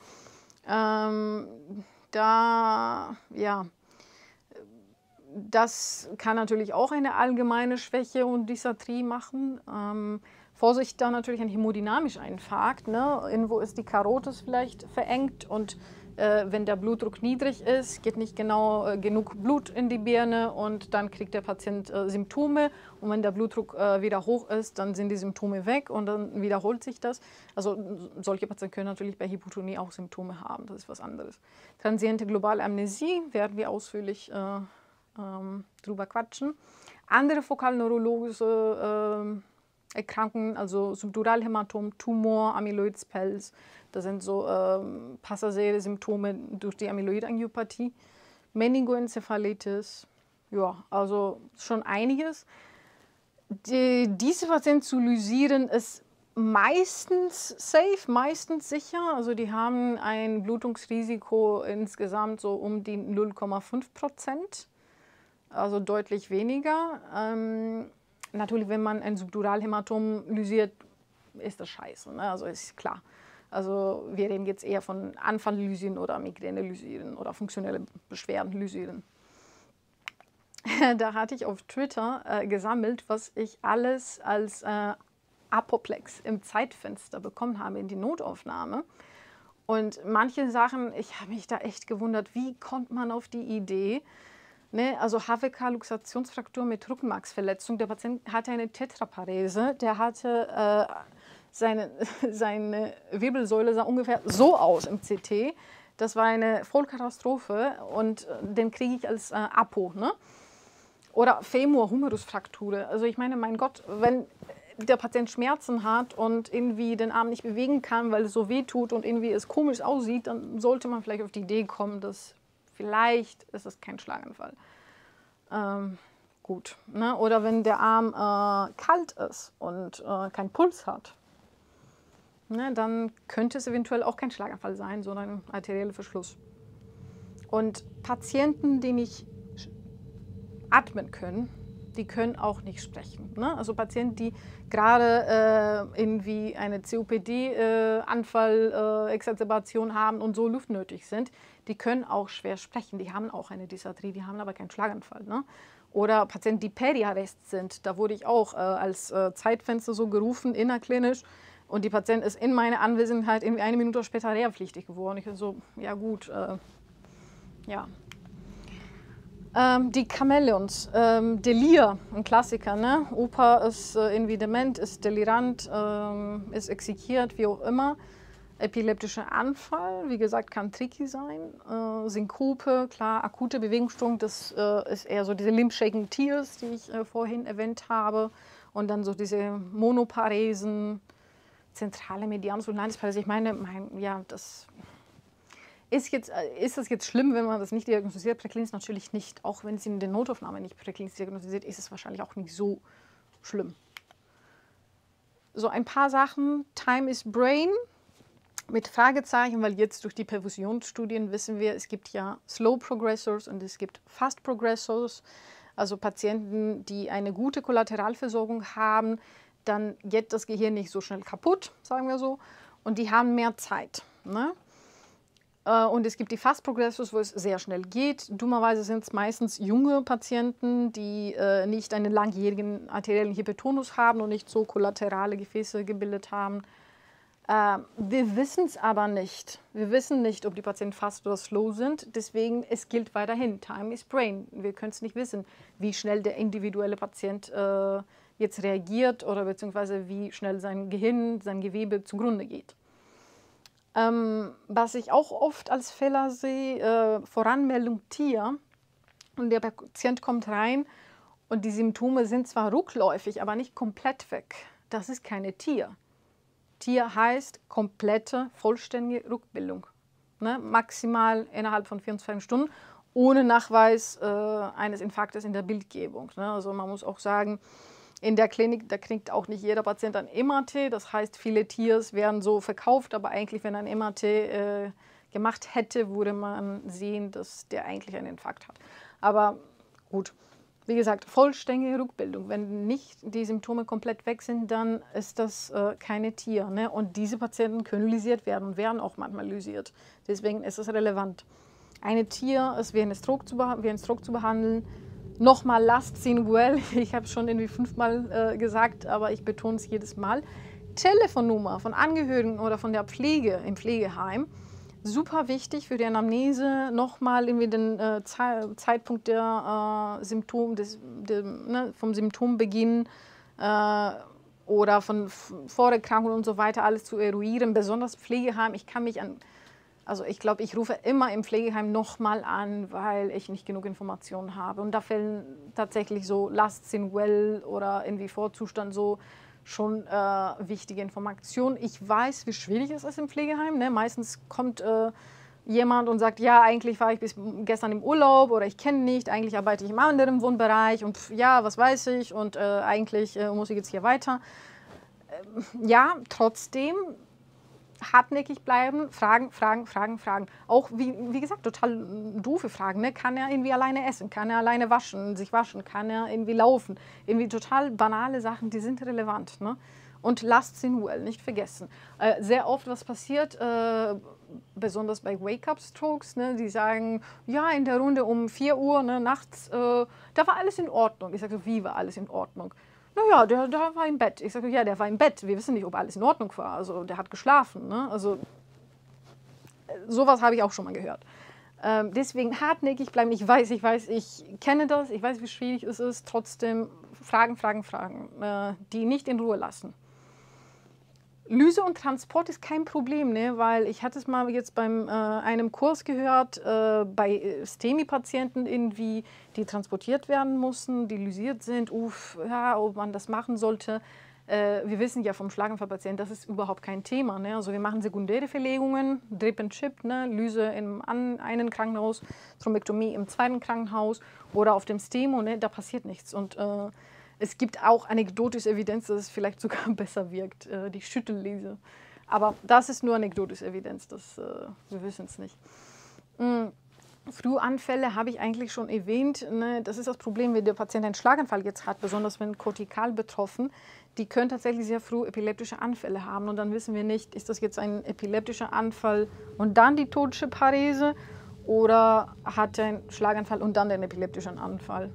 das kann natürlich auch eine allgemeine Schwäche und Dysarthrie machen. Vorsicht da natürlich ein hämodynamischer Infarkt. Ne? Irgendwo ist die Karotis vielleicht verengt und wenn der Blutdruck niedrig ist, geht nicht genau genug Blut in die Birne und dann kriegt der Patient Symptome. Und wenn der Blutdruck wieder hoch ist, dann sind die Symptome weg und dann wiederholt sich das. Also solche Patienten können natürlich bei Hypotonie auch Symptome haben, das ist was anderes. Transiente globale Amnesie werden wir ausführlich drüber quatschen. Andere fokalneurologische Erkrankungen, also Subduralhämatom, Tumor, Amyloidspelz, das sind so passagiere Symptome durch die Amyloidangiopathie. Meningoenzephalitis, ja, also schon einiges. Diese Patienten zu lysieren ist meistens safe, meistens sicher. Also die haben ein Blutungsrisiko insgesamt so um die 0,5%. Also deutlich weniger. Natürlich, wenn man ein Subduralhämatom lysiert, ist das scheiße, ne? Also ist klar. Also wir reden jetzt eher von Anfall lysieren oder Migräne lysieren oder funktionelle Beschwerden lysieren. Da hatte ich auf Twitter gesammelt, was ich alles als Apoplex im Zeitfenster bekommen habe in die Notaufnahme. Und manche Sachen, ich habe mich da echt gewundert, wie kommt man auf die Idee? Ne? Also HWK-Luxationsfraktur mit Rückenmarksverletzung. Der Patient hatte eine Tetraparese, der hatte seine Wirbelsäule sah ungefähr so aus im CT. Das war eine Vollkatastrophe und den kriege ich als Apo. Ne? Oder Femur-Humerusfraktur. Also ich meine, mein Gott, wenn der Patient Schmerzen hat und irgendwie den Arm nicht bewegen kann, weil es so weh tut und irgendwie es komisch aussieht, dann sollte man vielleicht auf die Idee kommen, dass vielleicht ist es kein Schlaganfall. Gut. Ne? Oder wenn der Arm kalt ist und keinen Puls hat, ne, dann könnte es eventuell auch kein Schlaganfall sein, sondern ein arterieller Verschluss. Und Patienten, die nicht atmen können, die können auch nicht sprechen. Ne? Also Patienten, die gerade irgendwie eine COPD-Anfall, Exacerbation haben und so luftnötig sind, die können auch schwer sprechen. Die haben auch eine Dysarthrie, die haben aber keinen Schlaganfall. Ne? Oder Patienten, die Periarrest sind, da wurde ich auch als Zeitfenster so gerufen, innerklinisch. Und die Patientin ist in meiner Anwesenheit irgendwie 1 Minute später reha-pflichtig geworden. Ich so, ja gut, ja. Die Chamäleons, Delir, ein Klassiker, ne? Opa ist irgendwie dement, ist delirant, ist exekiert, wie auch immer. Epileptischer Anfall, wie gesagt, kann tricky sein. Synkope, klar, akute Bewegungsstörung, das ist eher so diese Limb-Shaking Tears, die ich vorhin erwähnt habe. Und dann so diese Monoparesen, zentrale Medianus-Ulnaris-Parese. Ich meine, ja, das... Ist das jetzt schlimm, wenn man das nicht diagnostiziert? Präklinisch natürlich nicht. Auch wenn es in der Notaufnahme nicht präklinisch diagnostiziert, ist es wahrscheinlich auch nicht so schlimm. So ein paar Sachen. Time is Brain mit Fragezeichen, weil jetzt durch die Perfusionsstudien wissen wir, es gibt ja Slow Progressors und es gibt Fast Progressors. Also Patienten, die eine gute Kollateralversorgung haben, dann geht das Gehirn nicht so schnell kaputt, sagen wir so. Und die haben mehr Zeit. Ne? Und es gibt die Fast Progressors, wo es sehr schnell geht. Dummerweise sind es meistens junge Patienten, die nicht einen langjährigen arteriellen Hypertonus haben und nicht so kollaterale Gefäße gebildet haben. Wir wissen es aber nicht. Wir wissen nicht, ob die Patienten fast oder slow sind. Deswegen, es gilt weiterhin, Time is Brain. Wir können es nicht wissen, wie schnell der individuelle Patient jetzt reagiert oder beziehungsweise wie schnell sein Gehirn, sein Gewebe zugrunde geht. Was ich auch oft als Fehler sehe, Voranmeldung Tier. Und der Patient kommt rein und die Symptome sind zwar rückläufig, aber nicht komplett weg. Das ist keine Tier. Tier heißt komplette, vollständige Rückbildung. Ne? Maximal innerhalb von 24 Stunden, ohne Nachweis eines Infarktes in der Bildgebung. Ne? Also man muss auch sagen, in der Klinik, da kriegt auch nicht jeder Patient ein MRT. Das heißt, viele Tiers werden so verkauft, aber eigentlich, wenn ein MRT gemacht hätte, würde man sehen, dass der eigentlich einen Infarkt hat. Aber gut, wie gesagt, vollständige Rückbildung. Wenn nicht die Symptome komplett weg sind, dann ist das keine Tier. Ne? Und diese Patienten können lysiert werden und werden auch manchmal lysiert. Deswegen ist es relevant. Eine Tier ist wie ein Stroke zu behandeln. Nochmal Last Singuel, ich habe es schon irgendwie 5-mal gesagt, aber ich betone es jedes Mal. Telefonnummer von Angehörigen oder von der Pflege im Pflegeheim. Super wichtig für die Anamnese, nochmal irgendwie den Zeitpunkt der vom Symptombeginn oder von Vorerkrankungen und so weiter alles zu eruieren. Besonders Pflegeheim, ich glaube, ich rufe immer im Pflegeheim nochmal an, weil ich nicht genug Informationen habe. Und da fällen tatsächlich so Last Singuel oder irgendwie Vorzustand so schon wichtige Informationen. Ich weiß, wie schwierig es ist im Pflegeheim. Ne? Meistens kommt jemand und sagt, ja, eigentlich war ich bis gestern im Urlaub oder ich kenne nicht, eigentlich arbeite ich im anderen Wohnbereich und ja, was weiß ich und eigentlich muss ich jetzt hier weiter. Ja, trotzdem hartnäckig bleiben, fragen. Auch, wie gesagt, total doofe Fragen. Ne? Kann er irgendwie alleine essen? Kann er alleine sich waschen? Kann er irgendwie laufen? Irgendwie total banale Sachen, die sind relevant. Ne? Und Last Singuel, nicht vergessen. Sehr oft, was passiert, besonders bei Wake-up-Strokes, ne, die sagen, ja, in der Runde um 4 Uhr ne, nachts, da war alles in Ordnung. Ich sage so, wie war alles in Ordnung? Naja, der war im Bett. Ich sage, ja, der war im Bett. Wir wissen nicht, ob alles in Ordnung war. Also der hat geschlafen. Ne? Also sowas habe ich auch schon mal gehört. Deswegen hartnäckig bleiben. Ich weiß, ich kenne das. Ich weiß, wie schwierig es ist. Trotzdem Fragen, die nicht in Ruhe lassen. Lyse und Transport ist kein Problem, ne? Weil ich hatte es mal jetzt beim einem Kurs gehört, bei STEMI-Patienten irgendwie, die transportiert werden mussten, die lysiert sind, ja, ob man das machen sollte. Wir wissen ja vom Schlaganfallpatienten, das ist überhaupt kein Thema. Ne? Also wir machen sekundäre Verlegungen, Drip and Chip, ne? Lyse im einen Krankenhaus, Thrombektomie im zweiten Krankenhaus oder auf dem STEMO, ne? Da passiert nichts. Und es gibt auch anekdotische Evidenz, dass es vielleicht sogar besser wirkt, die Schüttellyse. Aber das ist nur anekdotische Evidenz, wir wissen es nicht. Frühanfälle habe ich eigentlich schon erwähnt. Ne? Das ist das Problem, wenn der Patient einen Schlaganfall jetzt hat, besonders wenn kortikal betroffen. Die können tatsächlich sehr früh epileptische Anfälle haben. Und dann wissen wir nicht, ist das jetzt ein epileptischer Anfall und dann die totische Parese oder hat er einen Schlaganfall und dann den epileptischen Anfall.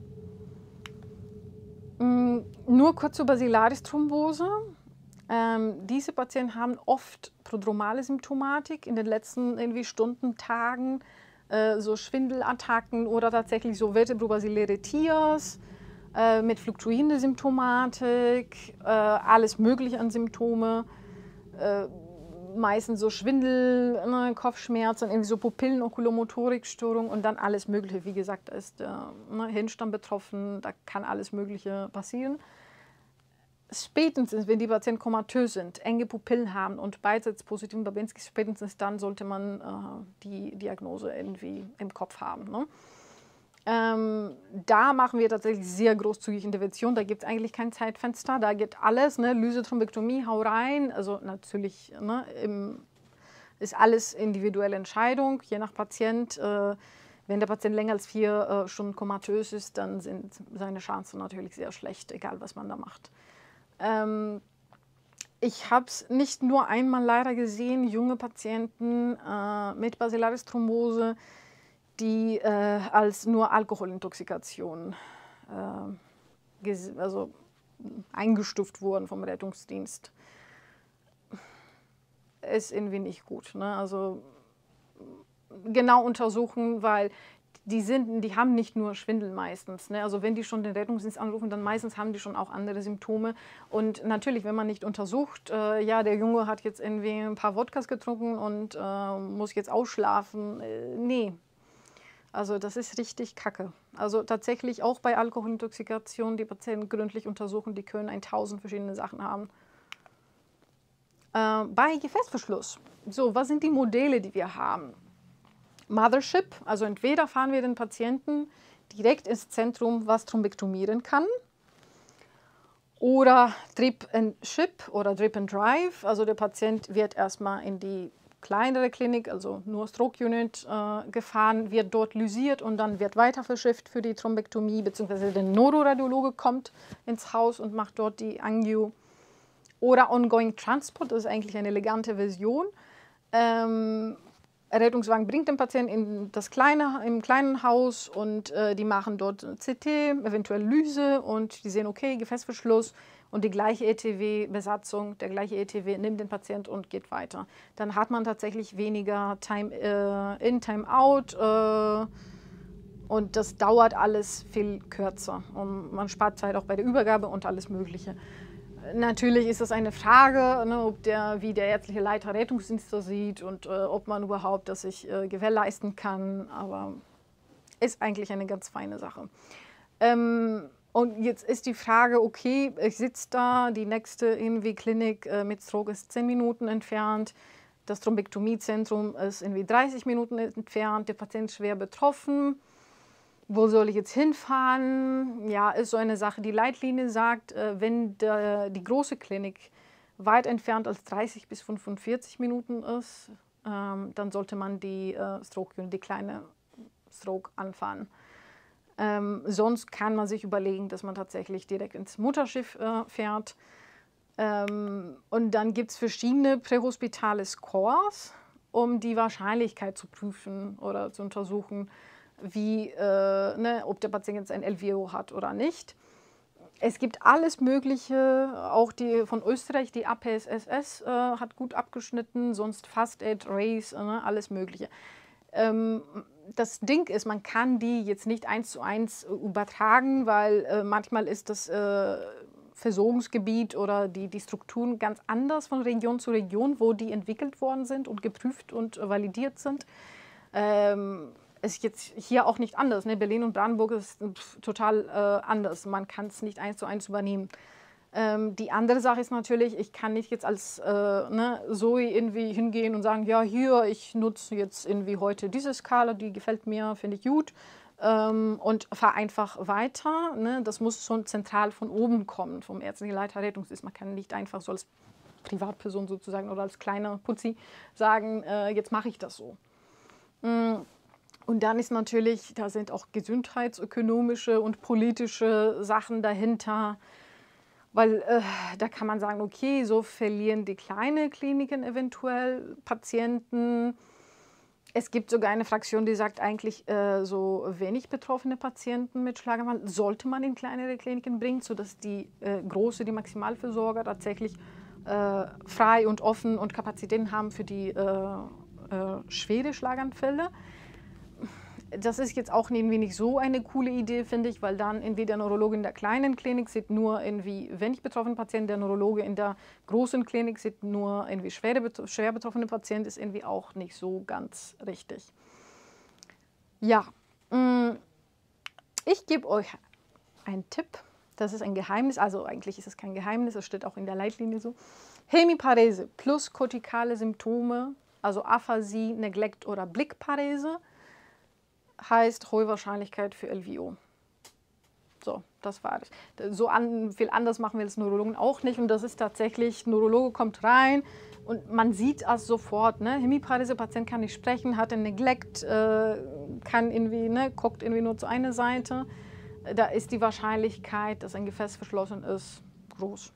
Nur kurz zur Basilaris-Thrombose. Diese Patienten haben oft prodromale Symptomatik in den letzten irgendwie Stunden, Tagen, so Schwindelattacken oder tatsächlich so vertebrobasiläre TIAs mit fluktuierender Symptomatik, alles mögliche an Symptome, meistens so Schwindel, ne, Kopfschmerzen, irgendwie so Pupillenokulomotorikstörung und dann alles mögliche. Wie gesagt, da ist der Hirnstamm betroffen, da kann alles mögliche passieren. Spätestens, wenn die Patienten komatös sind, enge Pupillen haben und beidseitspositiven Babinski, spätestens dann sollte man die Diagnose irgendwie im Kopf haben. Ne? Da machen wir tatsächlich sehr großzügig Intervention. Da gibt es eigentlich kein Zeitfenster. Da geht alles, ne? Lyse, Thrombektomie, hau rein. Also natürlich ne, ist alles individuelle Entscheidung, je nach Patient. Wenn der Patient länger als 4 Stunden komatös ist, dann sind seine Chancen natürlich sehr schlecht, egal was man da macht. Ich habe es nicht nur einmal leider gesehen, junge Patienten mit Basilaris-Thrombose, die als nur Alkoholintoxikation also eingestuft wurden vom Rettungsdienst. Ist irgendwie nicht gut. Ne? Also genau untersuchen, weil die haben nicht nur Schwindel meistens. Ne? Also wenn die schon den Rettungsdienst anrufen, dann meistens haben die schon auch andere Symptome. Und natürlich, wenn man nicht untersucht, ja, der Junge hat jetzt irgendwie ein paar Wodkas getrunken und muss jetzt ausschlafen. Nee. Also das ist richtig kacke. Also tatsächlich auch bei Alkoholintoxikation die Patienten gründlich untersuchen, die können 1000 verschiedene Sachen haben. Bei Gefäßverschluss. So, was sind die Modelle, die wir haben? Mothership, also entweder fahren wir den Patienten direkt ins Zentrum, was thrombektomieren kann, oder Drip and Ship oder Drip and Drive, also der Patient wird erstmal in die kleinere Klinik, also nur Stroke Unit gefahren, wird dort lysiert und dann wird weiter verschifft für die Thrombektomie, beziehungsweise der Neuroradiologe kommt ins Haus und macht dort die Angio. Oder Ongoing Transport, das ist eigentlich eine elegante Version. Rettungswagen bringt den Patienten in im kleinen Haus und die machen dort CT, eventuell Lyse und die sehen, okay, Gefäßverschluss und die gleiche ETW-Besatzung, der gleiche ETW nimmt den Patienten und geht weiter. Dann hat man tatsächlich weniger Time in, Time out und das dauert alles viel kürzer und man spart Zeit auch bei der Übergabe und alles Mögliche. Natürlich ist das eine Frage, ne, wie der ärztliche Leiter Rettungsdienst das sieht und ob man überhaupt das sich gewährleisten kann, aber ist eigentlich eine ganz feine Sache. Und jetzt ist die Frage, okay, ich sitze da, die nächste irgendwie Klinik mit Stroke ist 10 Minuten entfernt, das Thrombektomiezentrum ist irgendwie 30 Minuten entfernt, der Patient schwer betroffen. Wo soll ich jetzt hinfahren? Ja, ist so eine Sache. Die Leitlinie sagt, wenn die große Klinik weit entfernt als 30 bis 45 Minuten ist, dann sollte man die kleine Stroke anfahren. Sonst kann man sich überlegen, dass man tatsächlich direkt ins Mutterschiff fährt. Und dann gibt es verschiedene prähospitale Scores. um die Wahrscheinlichkeit zu prüfen oder zu untersuchen, wie, ob der Patient jetzt ein LVO hat oder nicht. Es gibt alles Mögliche, auch die von Österreich, die APSSS hat gut abgeschnitten, sonst FastAid, Race, alles Mögliche. Das Ding ist, man kann die jetzt nicht 1:1 übertragen, weil manchmal ist das Versorgungsgebiet oder die Strukturen ganz anders von Region zu Region, wo die entwickelt worden sind und geprüft und validiert sind. Ist jetzt hier auch nicht anders. Ne? Berlin und Brandenburg ist total anders. Man kann es nicht 1:1 übernehmen. Die andere Sache ist natürlich, ich kann nicht jetzt als Zoe irgendwie hingehen und sagen, ja, hier, ich nutze jetzt irgendwie heute diese Skala, die gefällt mir, finde ich gut, und fahre einfach weiter. Ne? Das muss schon zentral von oben kommen, vom ärztlichen Leiter Rettungsdienst. Man kann nicht einfach so als Privatperson sozusagen oder als kleiner Putzi sagen, jetzt mache ich das so. Und dann ist natürlich, da sind auch gesundheitsökonomische und politische Sachen dahinter, weil da kann man sagen, okay, so verlieren die kleinen Kliniken eventuell Patienten. Es gibt sogar eine Fraktion, die sagt, eigentlich so wenig betroffene Patienten mit Schlaganfall sollte man in kleinere Kliniken bringen, sodass die die Maximalversorger tatsächlich frei und offen und Kapazitäten haben für die schwere Schlaganfälle. Das ist jetzt auch irgendwie nicht so eine coole Idee, finde ich, weil dann irgendwie der Neurologe in der kleinen Klinik sieht nur irgendwie wenig betroffene Patienten, der Neurologe in der großen Klinik sieht nur irgendwie schwer betroffene Patienten, ist irgendwie auch nicht so ganz richtig. Ja, ich gebe euch einen Tipp, das ist ein Geheimnis, also eigentlich ist es kein Geheimnis, es steht auch in der Leitlinie so. Hemiparese plus kortikale Symptome, also Aphasie, Neglect oder Blickparese, heißt hohe Wahrscheinlichkeit für LVO. So, das war es. So viel anders machen wir als Neurologen auch nicht. Und das ist tatsächlich, Neurologe kommt rein und man sieht es sofort. Ne? Hemiparese-Patient kann nicht sprechen, hat ein Neglect, kann irgendwie, guckt irgendwie nur zu einer Seite. Da ist die Wahrscheinlichkeit, dass ein Gefäß verschlossen ist, groß.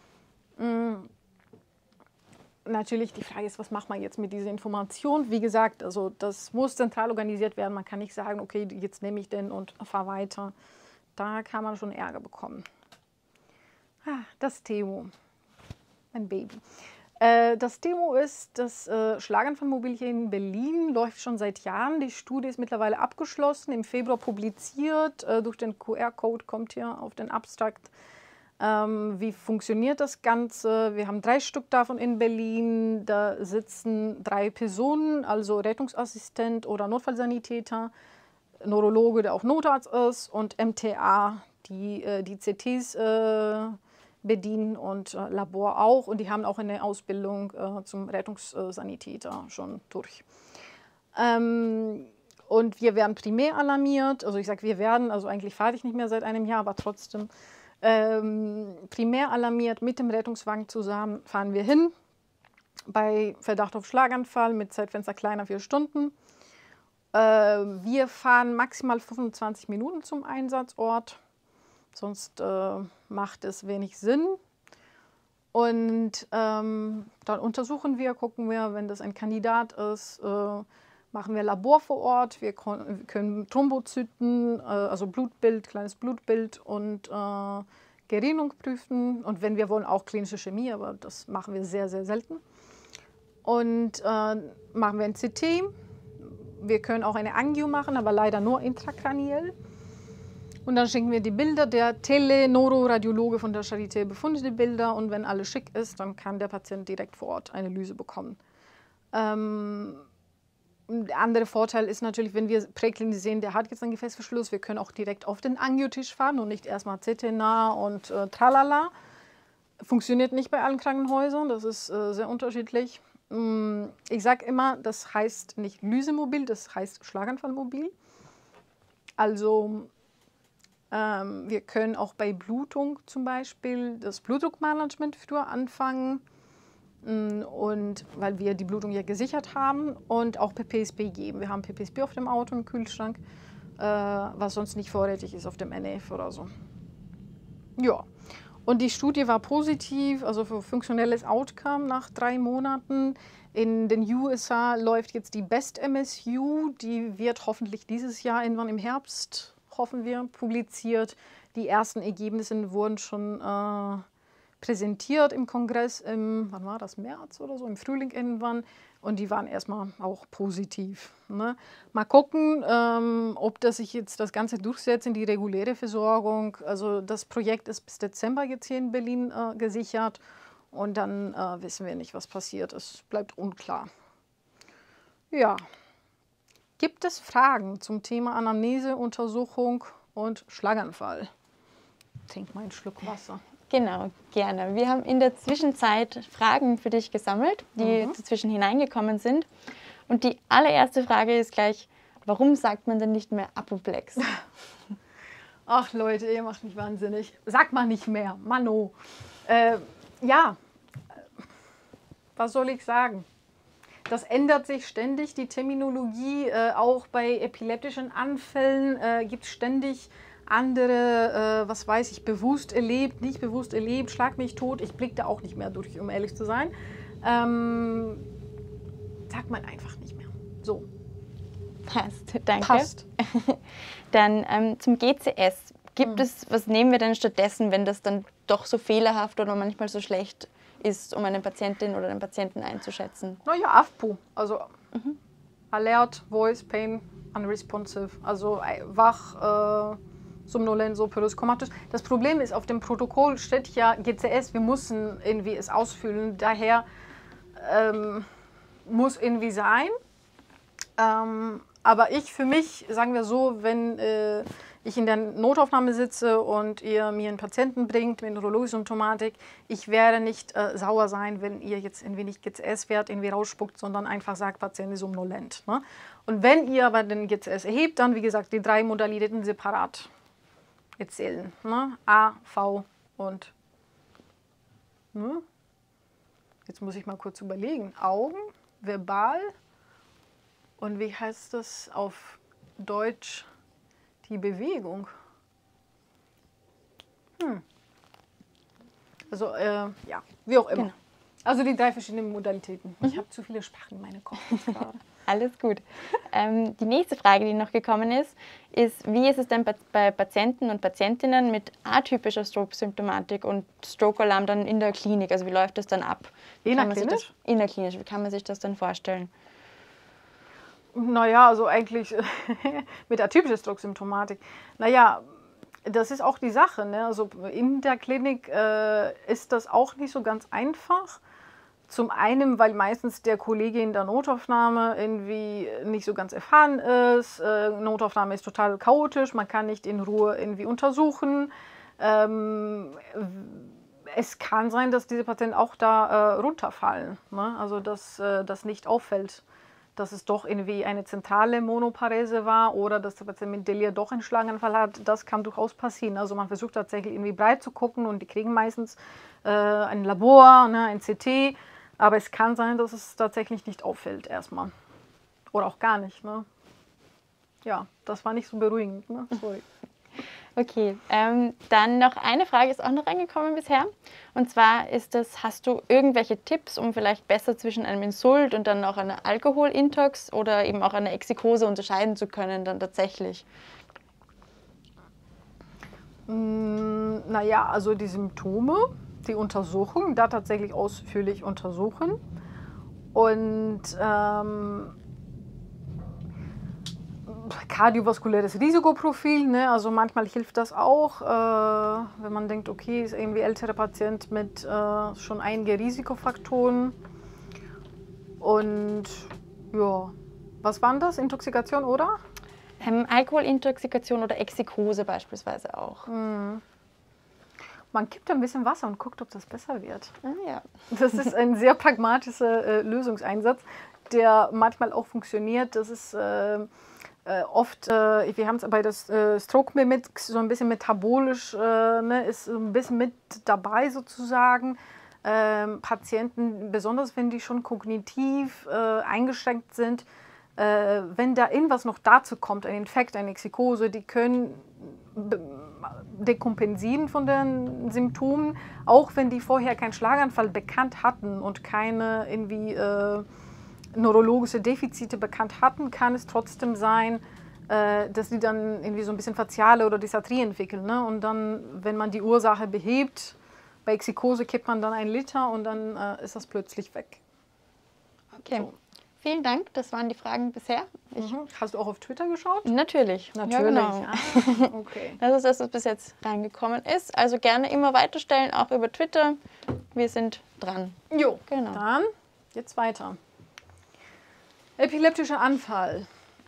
Natürlich die Frage ist, was macht man jetzt mit dieser Information? Wie gesagt, also das muss zentral organisiert werden. Man kann nicht sagen, okay, jetzt nehme ich den und fahre weiter. Da kann man schon Ärger bekommen. Das Temo, mein Baby. Das Temo ist das Schlaganfallmobil hier in Berlin, läuft schon seit Jahren. Die Studie ist mittlerweile abgeschlossen, im Februar publiziert. Durch den QR-Code kommt hier auf den Abstrakt. Wie funktioniert das Ganze? Wir haben 3 Stück davon in Berlin. Da sitzen 3 Personen, also Rettungsassistent oder Notfallsanitäter, Neurologe, der auch Notarzt ist, und MTA, die die CTs bedienen und Labor auch. Und die haben auch eine Ausbildung zum Rettungssanitäter schon durch. Und wir werden primär alarmiert. Also ich sage, wir werden, also eigentlich fahre ich nicht mehr seit einem Jahr, aber trotzdem. Primär alarmiert mit dem Rettungswagen zusammen fahren wir hin, bei Verdacht auf Schlaganfall mit Zeitfenster kleiner 4 Stunden. Wir fahren maximal 25 Minuten zum Einsatzort, sonst macht es wenig Sinn. Und dann untersuchen wir, gucken wir, wenn das ein Kandidat ist, machen wir Labor vor Ort. Wir können Thrombozyten, also Blutbild, kleines Blutbild und Gerinnung prüfen. Und wenn wir wollen, auch klinische Chemie, aber das machen wir sehr, sehr selten. Und machen wir ein CT. Wir können auch eine Angio machen, aber leider nur intrakraniell. Und dann schicken wir die Bilder. Der Teleneuroraadiologe von der Charité befundet die Bilder. Und wenn alles schick ist, dann kann der Patient direkt vor Ort eine Lyse bekommen. Der andere Vorteil ist natürlich, wenn wir präklinisch sehen, der hat jetzt einen Gefäßverschluss, wir können auch direkt auf den Angiotisch fahren und nicht erstmal CT-nah und tralala. Funktioniert nicht bei allen Krankenhäusern, das ist sehr unterschiedlich. Ich sage immer, das heißt nicht Lysemobil, das heißt Schlaganfallmobil. Also wir können auch bei Blutung zum Beispiel das Blutdruckmanagement früher anfangen. Und weil wir die Blutung ja gesichert haben und auch PPSB geben. Wir haben PPSB auf dem Auto im Kühlschrank, was sonst nicht vorrätig ist auf dem NF oder so. Ja, Und die Studie war positiv, also für funktionelles Outcome nach 3 Monaten. In den USA läuft jetzt die Best MSU, die wird hoffentlich dieses Jahr irgendwann im Herbst, hoffen wir, publiziert. Die ersten Ergebnisse wurden schon präsentiert im Kongress wann war das, März oder so, im Frühling irgendwann. Und die waren erstmal auch positiv. Ne? Mal gucken, ob das sich jetzt das Ganze durchsetzt in die reguläre Versorgung. Also das Projekt ist bis Dezember jetzt hier in Berlin gesichert. Und dann wissen wir nicht, was passiert. Es bleibt unklar. Ja. Gibt es Fragen zum Thema Anamnese, Untersuchung und Schlaganfall? Trink mal einen Schluck Wasser. Genau, gerne. Wir haben in der Zwischenzeit Fragen für dich gesammelt, die dazwischen hineingekommen sind. Und die allererste Frage ist gleich, warum sagt man denn nicht mehr Apoplex? Ach Leute, ihr macht mich wahnsinnig. Sag mal nicht mehr, Mano. Ja, was soll ich sagen? Das ändert sich ständig, die Terminologie. Auch bei epileptischen Anfällen gibt es ständig andere, was weiß ich, bewusst erlebt, nicht bewusst erlebt, schlag mich tot. Ich blicke da auch nicht mehr durch, um ehrlich zu sein. Sagt man einfach nicht mehr. So. Passt, danke. Passt. Dann zum GCS. Gibt es, was nehmen wir denn stattdessen, wenn das dann doch so fehlerhaft oder manchmal so schlecht ist, um eine Patientin oder einen Patienten einzuschätzen? Naja, AFPO, also Alert, Voice, Pain, Unresponsive, also wach, somnolent, superoskomatisch. Das Problem ist, auf dem Protokoll steht ja GCS, wir müssen irgendwie es ausfüllen, daher muss irgendwie sein. Aber ich für mich, sagen wir so, wenn ich in der Notaufnahme sitze und ihr mir einen Patienten bringt mit Neurologiesymptomatik, ich werde nicht sauer sein, wenn ihr jetzt irgendwie nicht GCS-Wert irgendwie rausspuckt, sondern einfach sagt, Patient ist somnolent. Ne? Und wenn ihr aber den GCS erhebt, dann wie gesagt die 3 Modalitäten separat erzählen. Ne? A, V und ne? Jetzt muss ich mal kurz überlegen. Augen, verbal und wie heißt das auf Deutsch? Die Bewegung. Also ja, wie auch immer. Genau. Also die 3 verschiedenen Modalitäten. Ich habe zu viele Sprachen in meinem Kopf gerade. Alles gut. Die nächste Frage, die noch gekommen ist, wie ist es denn bei Patienten und Patientinnen mit atypischer Stroke-Symptomatik und Stroke-Alarm dann in der Klinik? Also wie läuft das dann ab? Innerklinisch? Innerklinisch. Wie kann man sich das dann vorstellen? Naja, also eigentlich mit atypischer Stroke-Symptomatik. Naja, das ist auch die Sache. Ne? Also in der Klinik ist das auch nicht so ganz einfach. Zum einen, weil meistens der Kollege in der Notaufnahme irgendwie nicht so ganz erfahren ist. Notaufnahme ist total chaotisch, man kann nicht in Ruhe irgendwie untersuchen. Es kann sein, dass diese Patienten auch da runterfallen. Ne? Also dass das nicht auffällt, dass es doch irgendwie eine zentrale Monoparese war oder dass der Patient mit Delir doch einen Schlaganfall hat. Das kann durchaus passieren. Also man versucht tatsächlich irgendwie breit zu gucken und die kriegen meistens ein Labor, ne, ein CT. Aber es kann sein, dass es tatsächlich nicht auffällt erstmal. Oder auch gar nicht. Ne? Ja, das war nicht so beruhigend. Ne? Sorry. Okay, dann noch eine Frage ist auch noch reingekommen bisher. Und zwar ist das, hast du irgendwelche Tipps, um vielleicht besser zwischen einem Insult und dann auch einer Alkoholintox oder eben auch einer Exikose unterscheiden zu können dann tatsächlich? Naja, also die Symptome, die Untersuchung, da tatsächlich ausführlich untersuchen und kardiovaskuläres Risikoprofil, ne? Also manchmal hilft das auch, wenn man denkt, okay, ist irgendwie älterer Patient mit schon einige Risikofaktoren und ja, was waren das? Intoxikation oder? Alkoholintoxikation oder Exikose beispielsweise auch. Man kippt ein bisschen Wasser und guckt, ob das besser wird. Ah, ja. Das ist ein sehr pragmatischer Lösungseinsatz, der manchmal auch funktioniert. Das ist oft, wir haben es bei das Stroke-Mimics so ein bisschen metabolisch, ne, ist so ein bisschen mit dabei sozusagen. Patienten, besonders wenn die schon kognitiv eingeschränkt sind, wenn da irgendwas noch dazu kommt, ein Infekt, eine Exikose, die können Dekompensieren von den Symptomen, auch wenn die vorher keinen Schlaganfall bekannt hatten und keine irgendwie neurologische Defizite bekannt hatten, kann es trotzdem sein, dass die dann irgendwie so ein bisschen Faziale oder Dysarthrie entwickeln. Ne? Und dann, wenn man die Ursache behebt, bei Exikose kippt man dann 1 Liter und dann ist das plötzlich weg. Okay. So. Vielen Dank, das waren die Fragen bisher. Hast du auch auf Twitter geschaut? Natürlich. Natürlich. Ja, genau. Okay. Das ist das, was bis jetzt reingekommen ist. Also gerne immer weiterstellen, auch über Twitter. Wir sind dran. Jo, Genau. Dann jetzt weiter. Epileptischer Anfall.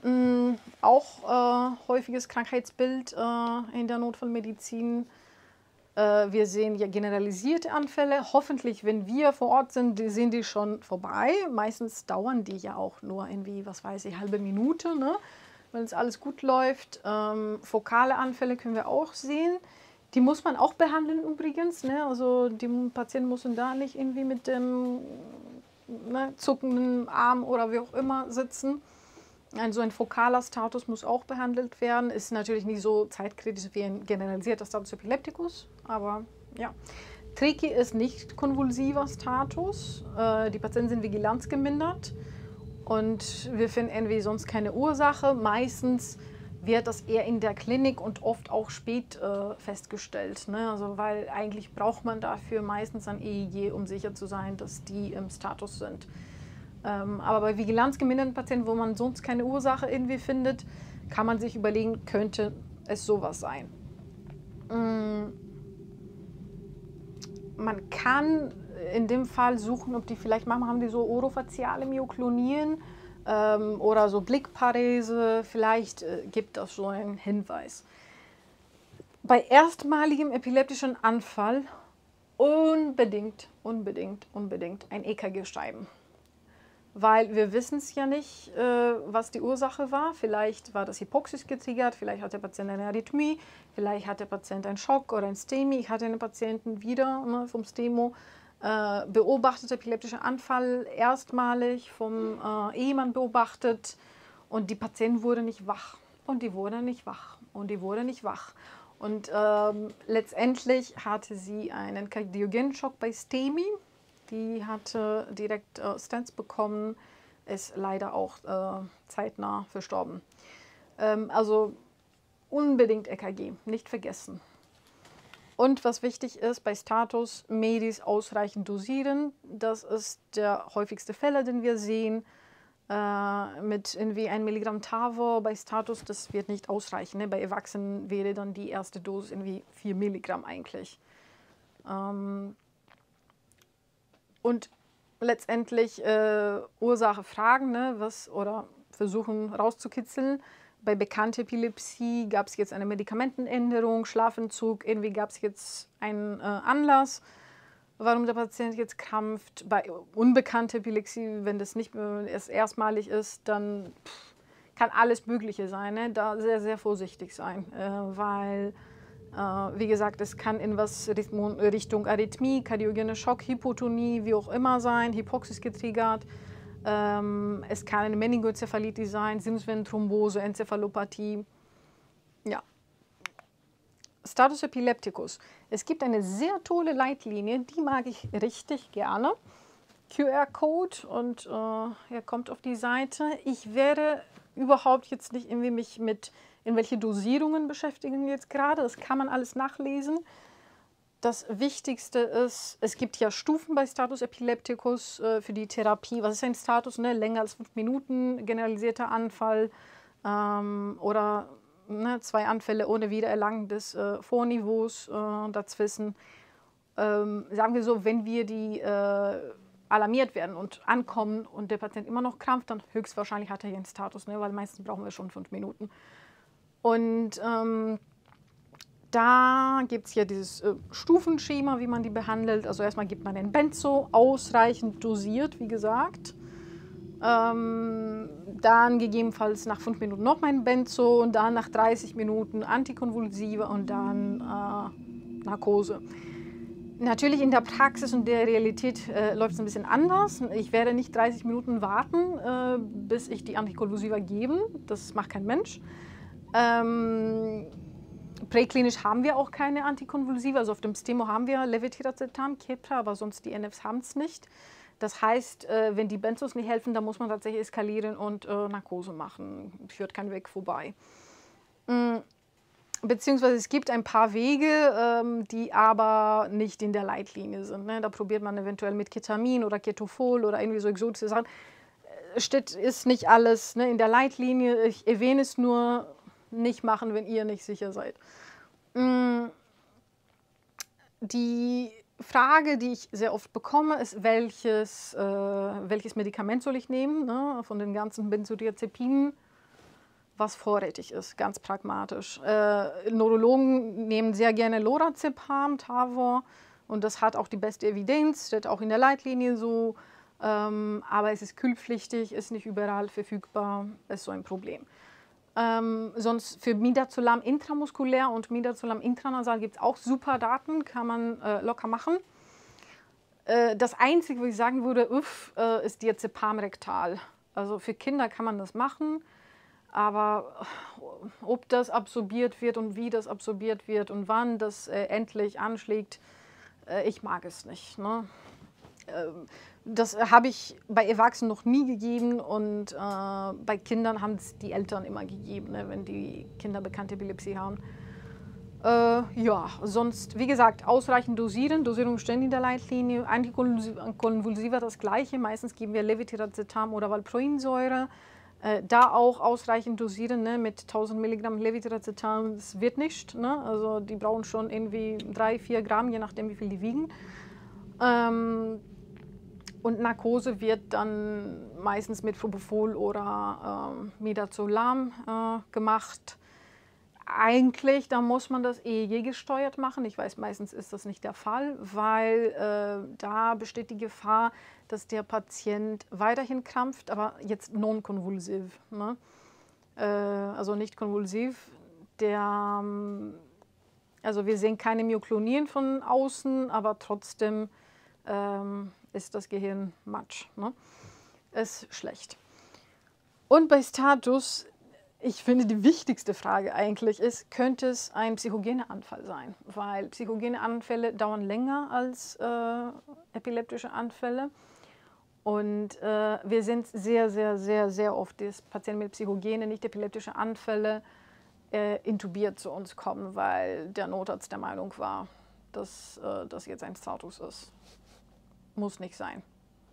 Auch häufiges Krankheitsbild in der Notfallmedizin. Wir sehen ja generalisierte Anfälle. Hoffentlich, wenn wir vor Ort sind, sind die schon vorbei. Meistens dauern die ja auch nur irgendwie, was weiß ich, halbe Minute, ne? Wenn es alles gut läuft. Fokale Anfälle können wir auch sehen. Die muss man auch behandeln übrigens. Ne? Also die Patienten müssen da nicht irgendwie mit dem zuckenden Arm oder wie auch immer sitzen. So ein fokaler Status muss auch behandelt werden. Ist natürlich nicht so zeitkritisch wie ein generalisierter Status epilepticus, aber ja. Tricky ist nicht konvulsiver Status. Die Patienten sind vigilanzgemindert und wir finden irgendwie sonst keine Ursache. Meistens wird das eher in der Klinik und oft auch spät festgestellt. Ne? Also, weil eigentlich braucht man dafür meistens ein EEG, um sicher zu sein, dass die im Status sind. Aber bei vigilanzgeminderten Patienten, wo man sonst keine Ursache irgendwie findet, kann man sich überlegen, könnte es sowas sein. Man kann in dem Fall suchen, ob die vielleicht, manchmal haben die so orofaziale Myoklonien oder so Blickparese, vielleicht gibt das so einen Hinweis. Bei erstmaligem epileptischen Anfall unbedingt ein EKG schreiben. Weil wir wissen es ja nicht, was die Ursache war. Vielleicht war das Hypoxis getriggert, vielleicht hat der Patient eine Arrhythmie, vielleicht hat der Patient einen Schock oder ein STEMI. Ich hatte einen Patienten wieder vom STEMO, beobachtet epileptischer Anfall, erstmalig vom Ehemann beobachtet und die Patientin wurde nicht wach und die wurde nicht wach und die wurde nicht wach. Und letztendlich hatte sie einen kardiogenen Schock bei STEMI. Die hatte direkt Stents bekommen, ist leider auch zeitnah verstorben. Also unbedingt EKG, nicht vergessen. Und was wichtig ist, bei Status Medis ausreichend dosieren. Das ist der häufigste Fehler, den wir sehen. Mit irgendwie 1 Milligramm Tavor bei Status, das wird nicht ausreichen. Ne? Bei Erwachsenen wäre dann die erste Dosis irgendwie 4 Milligramm eigentlich. Und letztendlich Ursache fragen, ne, oder versuchen rauszukitzeln. Bei bekannter Epilepsie gab es jetzt eine Medikamentenänderung, Schlafentzug, irgendwie gab es jetzt einen Anlass, warum der Patient jetzt krampft. Bei unbekannter Epilepsie, wenn das nicht erstmalig ist, dann kann alles Mögliche sein. Ne? Da sehr, sehr vorsichtig sein, weil wie gesagt, es kann in was Richtung Arrhythmie, kardiogene Schock, Hypotonie, wie auch immer sein, Hypoxis getriggert. Es kann eine Meningoenzephalitis sein, Sinusvenenthrombose, Enzephalopathie. Ja. Status epilepticus. Es gibt eine sehr tolle Leitlinie, die mag ich richtig gerne. QR-Code und er kommt auf die Seite. Ich werde überhaupt jetzt nicht irgendwie mich mit in welche Dosierungen beschäftigen wir jetzt gerade. Das kann man alles nachlesen. Das Wichtigste ist, es gibt ja Stufen bei Status epilepticus für die Therapie. Was ist ein Status? Ne? Länger als 5 Minuten, generalisierter Anfall oder 2 Anfälle ohne Wiedererlangen des Vorniveaus dazwischen. Sagen wir so, wenn wir die alarmiert werden und ankommen und der Patient immer noch krampft, dann höchstwahrscheinlich hat er hier einen Status, ne? Weil meistens brauchen wir schon 5 Minuten. Und da gibt es ja dieses Stufenschema, wie man die behandelt. Also erstmal gibt man den Benzo, ausreichend dosiert, wie gesagt. Dann gegebenenfalls nach 5 Minuten noch mal ein Benzo und dann nach 30 Minuten Antikonvulsive und dann Narkose. Natürlich in der Praxis und der Realität läuft es ein bisschen anders. Ich werde nicht 30 Minuten warten, bis ich die Antikonvulsiva gebe. Das macht kein Mensch. Präklinisch haben wir auch keine Antikonvulsiva, also auf dem Stemo haben wir Levetiracetam, Keppra, aber sonst die NFs haben es nicht. Das heißt, wenn die Benzos nicht helfen, dann muss man tatsächlich eskalieren und Narkose machen. Führt kein Weg vorbei. Beziehungsweise es gibt ein paar Wege, die aber nicht in der Leitlinie sind. Ne? Da probiert man eventuell mit Ketamin oder Ketofol oder irgendwie so exotische Sachen. Ist nicht alles, ne, in der Leitlinie. Ich erwähne es nur, nicht machen, wenn ihr nicht sicher seid. Die Frage, die ich sehr oft bekomme, ist, welches Medikament soll ich nehmen, ne, von den ganzen Benzodiazepinen, was vorrätig ist, ganz pragmatisch. Neurologen nehmen sehr gerne Lorazepam, Tavor, und das hat auch die beste Evidenz, steht auch in der Leitlinie so, aber es ist kühlpflichtig, ist nicht überall verfügbar, ist so ein Problem. Sonst für Midazolam intramuskulär und Midazolam intranasal gibt es auch super Daten, kann man locker machen. Das Einzige, wo ich sagen würde, ist Diazepam rektal. Also für Kinder kann man das machen, aber ob das absorbiert wird und wie das absorbiert wird und wann das endlich anschlägt, ich mag es nicht. Ne? Das habe ich bei Erwachsenen noch nie gegeben und bei Kindern haben es die Eltern immer gegeben, ne, wenn die Kinder bekannte Epilepsie haben. Ja, sonst, wie gesagt, ausreichend dosieren. Dosierung stehen in der Leitlinie. Antikonvulsiva das Gleiche. Meistens geben wir Levetiracetam oder Valproinsäure. Da auch ausreichend dosieren, ne, mit 1000 Milligramm Levetiracetam. Das wird nicht. Ne? Also die brauchen schon irgendwie 3-4 Gramm, je nachdem, wie viel die wiegen. Und Narkose wird dann meistens mit Propofol oder Midazolam gemacht. Eigentlich, da muss man das EEG gesteuert machen. Ich weiß, meistens ist das nicht der Fall, weil da besteht die Gefahr, dass der Patient weiterhin krampft, aber jetzt non-konvulsiv. Ne? Also nicht konvulsiv. Also wir sehen keine Myoklonien von außen, aber trotzdem ist das Gehirn matsch. Ne? Ist schlecht. Und bei Status, ich finde, die wichtigste Frage eigentlich ist, könnte es ein psychogener Anfall sein? Weil psychogene Anfälle dauern länger als epileptische Anfälle. Und wir sind sehr oft, dass Patienten mit psychogene, nicht epileptische Anfälle intubiert zu uns kommen, weil der Notarzt der Meinung war, dass das jetzt ein Status ist. Muss nicht sein.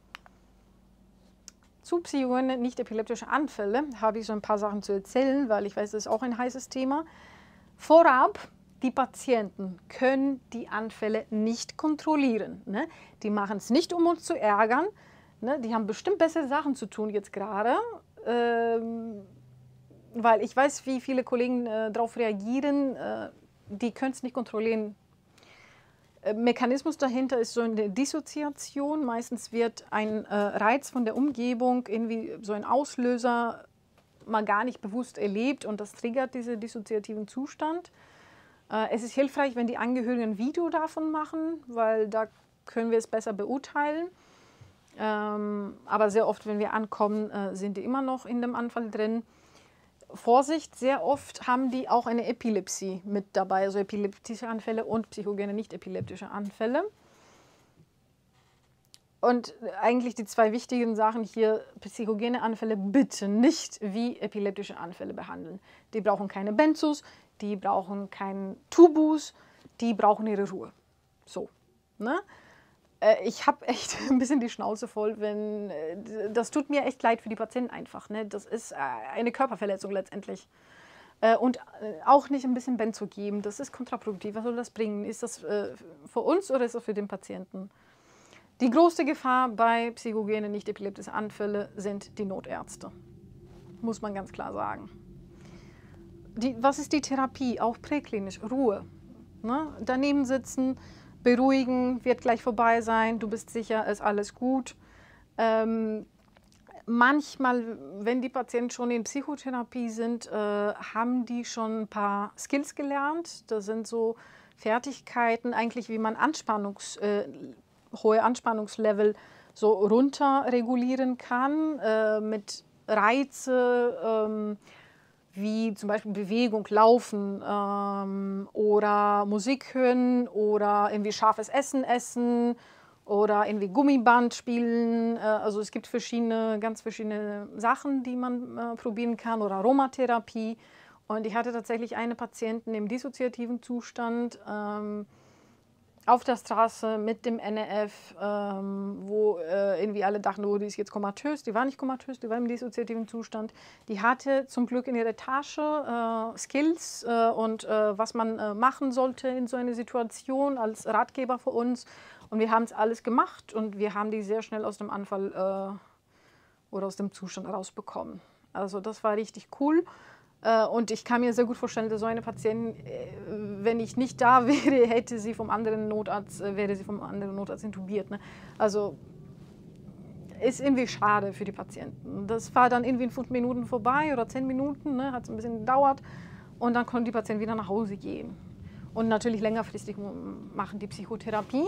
Zu psychogene, nicht epileptische Anfälle habe ich so ein paar Sachen zu erzählen, weil ich weiß, das ist auch ein heißes Thema. Vorab, die Patienten können die Anfälle nicht kontrollieren. Ne? Die machen es nicht, um uns zu ärgern. Ne? Die haben bestimmt bessere Sachen zu tun jetzt gerade, weil ich weiß, wie viele Kollegen darauf reagieren. Die können es nicht kontrollieren. Mechanismus dahinter ist so eine Dissoziation. Meistens wird ein Reiz von der Umgebung, irgendwie so ein Auslöser, mal gar nicht bewusst erlebt und das triggert diesen dissoziativen Zustand. Es ist hilfreich, wenn die Angehörigen ein Video davon machen, weil da können wir es besser beurteilen. Aber sehr oft, wenn wir ankommen, sind die immer noch in dem Anfall drin. Vorsicht, sehr oft haben die auch eine Epilepsie mit dabei, also epileptische Anfälle und psychogene nicht-epileptische Anfälle. Und eigentlich die zwei wichtigen Sachen hier, psychogene Anfälle bitte nicht wie epileptische Anfälle behandeln. Die brauchen keine Benzos, die brauchen keinen Tubus, die brauchen ihre Ruhe. So, ne? Ich habe echt ein bisschen die Schnauze voll, das tut mir echt leid für die Patienten einfach. Ne? Das ist eine Körperverletzung letztendlich. Und auch nicht ein bisschen Benzo geben, das ist kontraproduktiv. Was soll das bringen? Ist das für uns oder ist das für den Patienten? Die größte Gefahr bei psychogenen, nicht epileptischen Anfällen sind die Notärzte. Muss man ganz klar sagen. Was ist die Therapie? Auch präklinisch, Ruhe. Ne? Daneben sitzen, beruhigen, wird gleich vorbei sein, du bist sicher, ist alles gut. Manchmal, wenn die Patienten schon in Psychotherapie sind, haben die schon ein paar Skills gelernt. Das sind so Fertigkeiten, eigentlich wie man hohe Anspannungslevel so runter regulieren kann, mit Reize, wie zum Beispiel Bewegung, Laufen oder Musik hören oder irgendwie scharfes Essen essen oder irgendwie Gummiband spielen. Also es gibt ganz verschiedene Sachen, die man probieren kann, oder Aromatherapie. Und ich hatte tatsächlich eine Patientin im dissoziativen Zustand auf der Straße mit dem NRF, wo irgendwie alle dachten, oh, die ist jetzt komatös. Die war nicht komatös, die war im dissoziativen Zustand. Die hatte zum Glück in ihrer Tasche Skills und was man machen sollte in so einer Situation als Ratgeber für uns. Und wir haben es alles gemacht und wir haben die sehr schnell aus dem Anfall oder aus dem Zustand rausbekommen. Also das war richtig cool. Und ich kann mir sehr gut vorstellen, dass so eine Patientin, wenn ich nicht da wäre, wäre sie vom anderen Notarzt intubiert. Ne? Also ist irgendwie schade für die Patienten. Das war dann irgendwie in 5 Minuten vorbei oder 10 Minuten, ne? Hat es ein bisschen gedauert. Und dann konnte die Patientin wieder nach Hause gehen. Und natürlich längerfristig machen die Psychotherapie.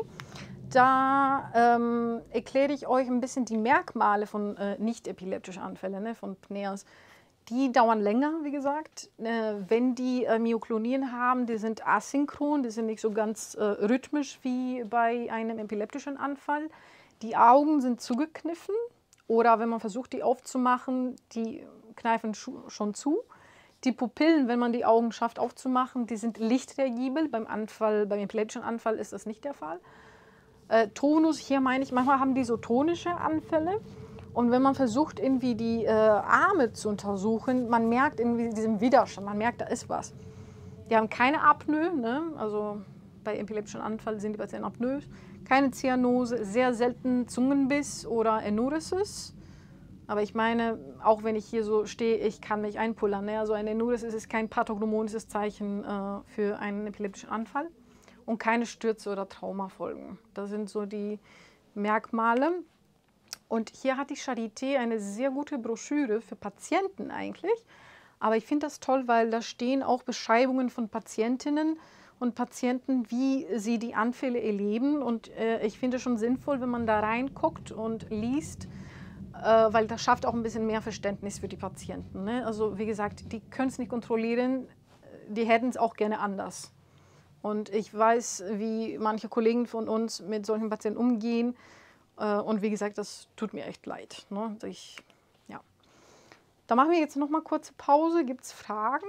Da erkläre ich euch ein bisschen die Merkmale von nicht epileptischen Anfällen, ne? Von Pneas. Die dauern länger, wie gesagt. Wenn die Myoklonien haben, die sind asynchron, die sind nicht so ganz rhythmisch wie bei einem epileptischen Anfall. Die Augen sind zugekniffen oder wenn man versucht, die aufzumachen, die kneifen schon zu. Die Pupillen, wenn man die Augen schafft aufzumachen, die sind lichtreagibel. Beim epileptischen Anfall ist das nicht der Fall. Tonus, hier meine ich, manchmal haben die so tonische Anfälle. Und wenn man versucht, irgendwie die Arme zu untersuchen, man merkt irgendwie diesen Widerstand, man merkt, da ist was. Die haben keine Apnoe, ne? Also bei epileptischen Anfall sind die Patienten apnoös, keine Zyanose, sehr selten Zungenbiss oder Enuresis. Aber ich meine, auch wenn ich hier so stehe, ich kann mich einpullern. Ne? Also ein Enuresis ist kein pathognomonisches Zeichen für einen epileptischen Anfall und keine Stürze oder Traumafolgen. Das sind so die Merkmale. Und hier hat die Charité eine sehr gute Broschüre für Patienten eigentlich. Aber ich finde das toll, weil da stehen auch Beschreibungen von Patientinnen und Patienten, wie sie die Anfälle erleben. Und ich finde es schon sinnvoll, wenn man da reinguckt und liest, weil das schafft auch ein bisschen mehr Verständnis für die Patienten. Ne? Also wie gesagt, die können es nicht kontrollieren, die hätten es auch gerne anders. Und ich weiß, wie manche Kollegen von uns mit solchen Patienten umgehen. Und wie gesagt, das tut mir echt leid. Ne? Ja. Da machen wir jetzt noch mal kurze Pause. Gibt es Fragen?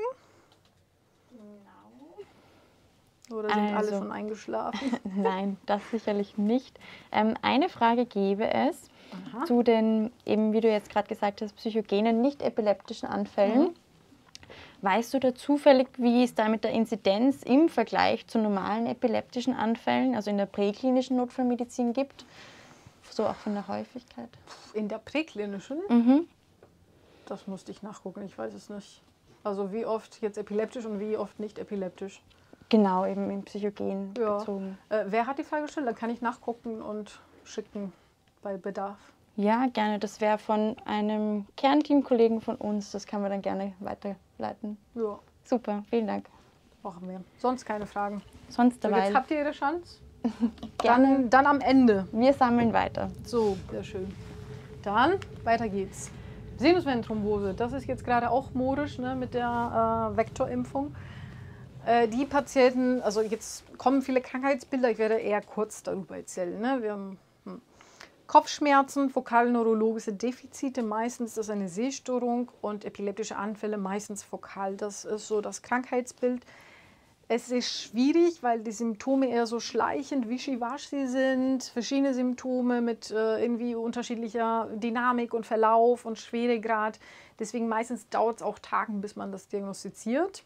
Oder sind alle schon eingeschlafen? Nein, das sicherlich nicht. Eine Frage gäbe es zu den, eben wie du jetzt gerade gesagt hast, psychogenen, nicht epileptischen Anfällen. Weißt du da zufällig, wie es da mit der Inzidenz im Vergleich zu normalen epileptischen Anfällen, also in der präklinischen Notfallmedizin gibt? So auch von der Häufigkeit? In der präklinischen? Das musste ich nachgucken, ich weiß es nicht. Also wie oft jetzt epileptisch und wie oft nicht epileptisch? Genau, eben im Psychogen bezogen. Wer hat die Frage gestellt? Dann kann ich nachgucken und schicken bei Bedarf. Ja, gerne. Das wäre von einem Kernteamkollegen von uns. Das kann man dann gerne weiterleiten. Ja. Super, vielen Dank. Machen wir. Sonst keine Fragen. Sonst dabei. Jetzt habt ihr Ihre Chance. Gerne. Dann am Ende. Wir sammeln weiter. So, sehr schön. Dann weiter geht's. Sinusvenenthrombose, das ist jetzt gerade auch modisch, ne, mit der Vektorimpfung. Die Patienten, also jetzt kommen viele Krankheitsbilder, ich werde eher kurz darüber erzählen. Ne? Wir haben Kopfschmerzen, fokal-neurologische Defizite, meistens ist das eine Sehstörung und epileptische Anfälle meistens fokal. Das ist so das Krankheitsbild. Es ist schwierig, weil die Symptome eher so schleichend, wischiwaschi sind, verschiedene Symptome mit irgendwie unterschiedlicher Dynamik und Verlauf und Schweregrad. Deswegen meistens dauert es auch Tage, bis man das diagnostiziert.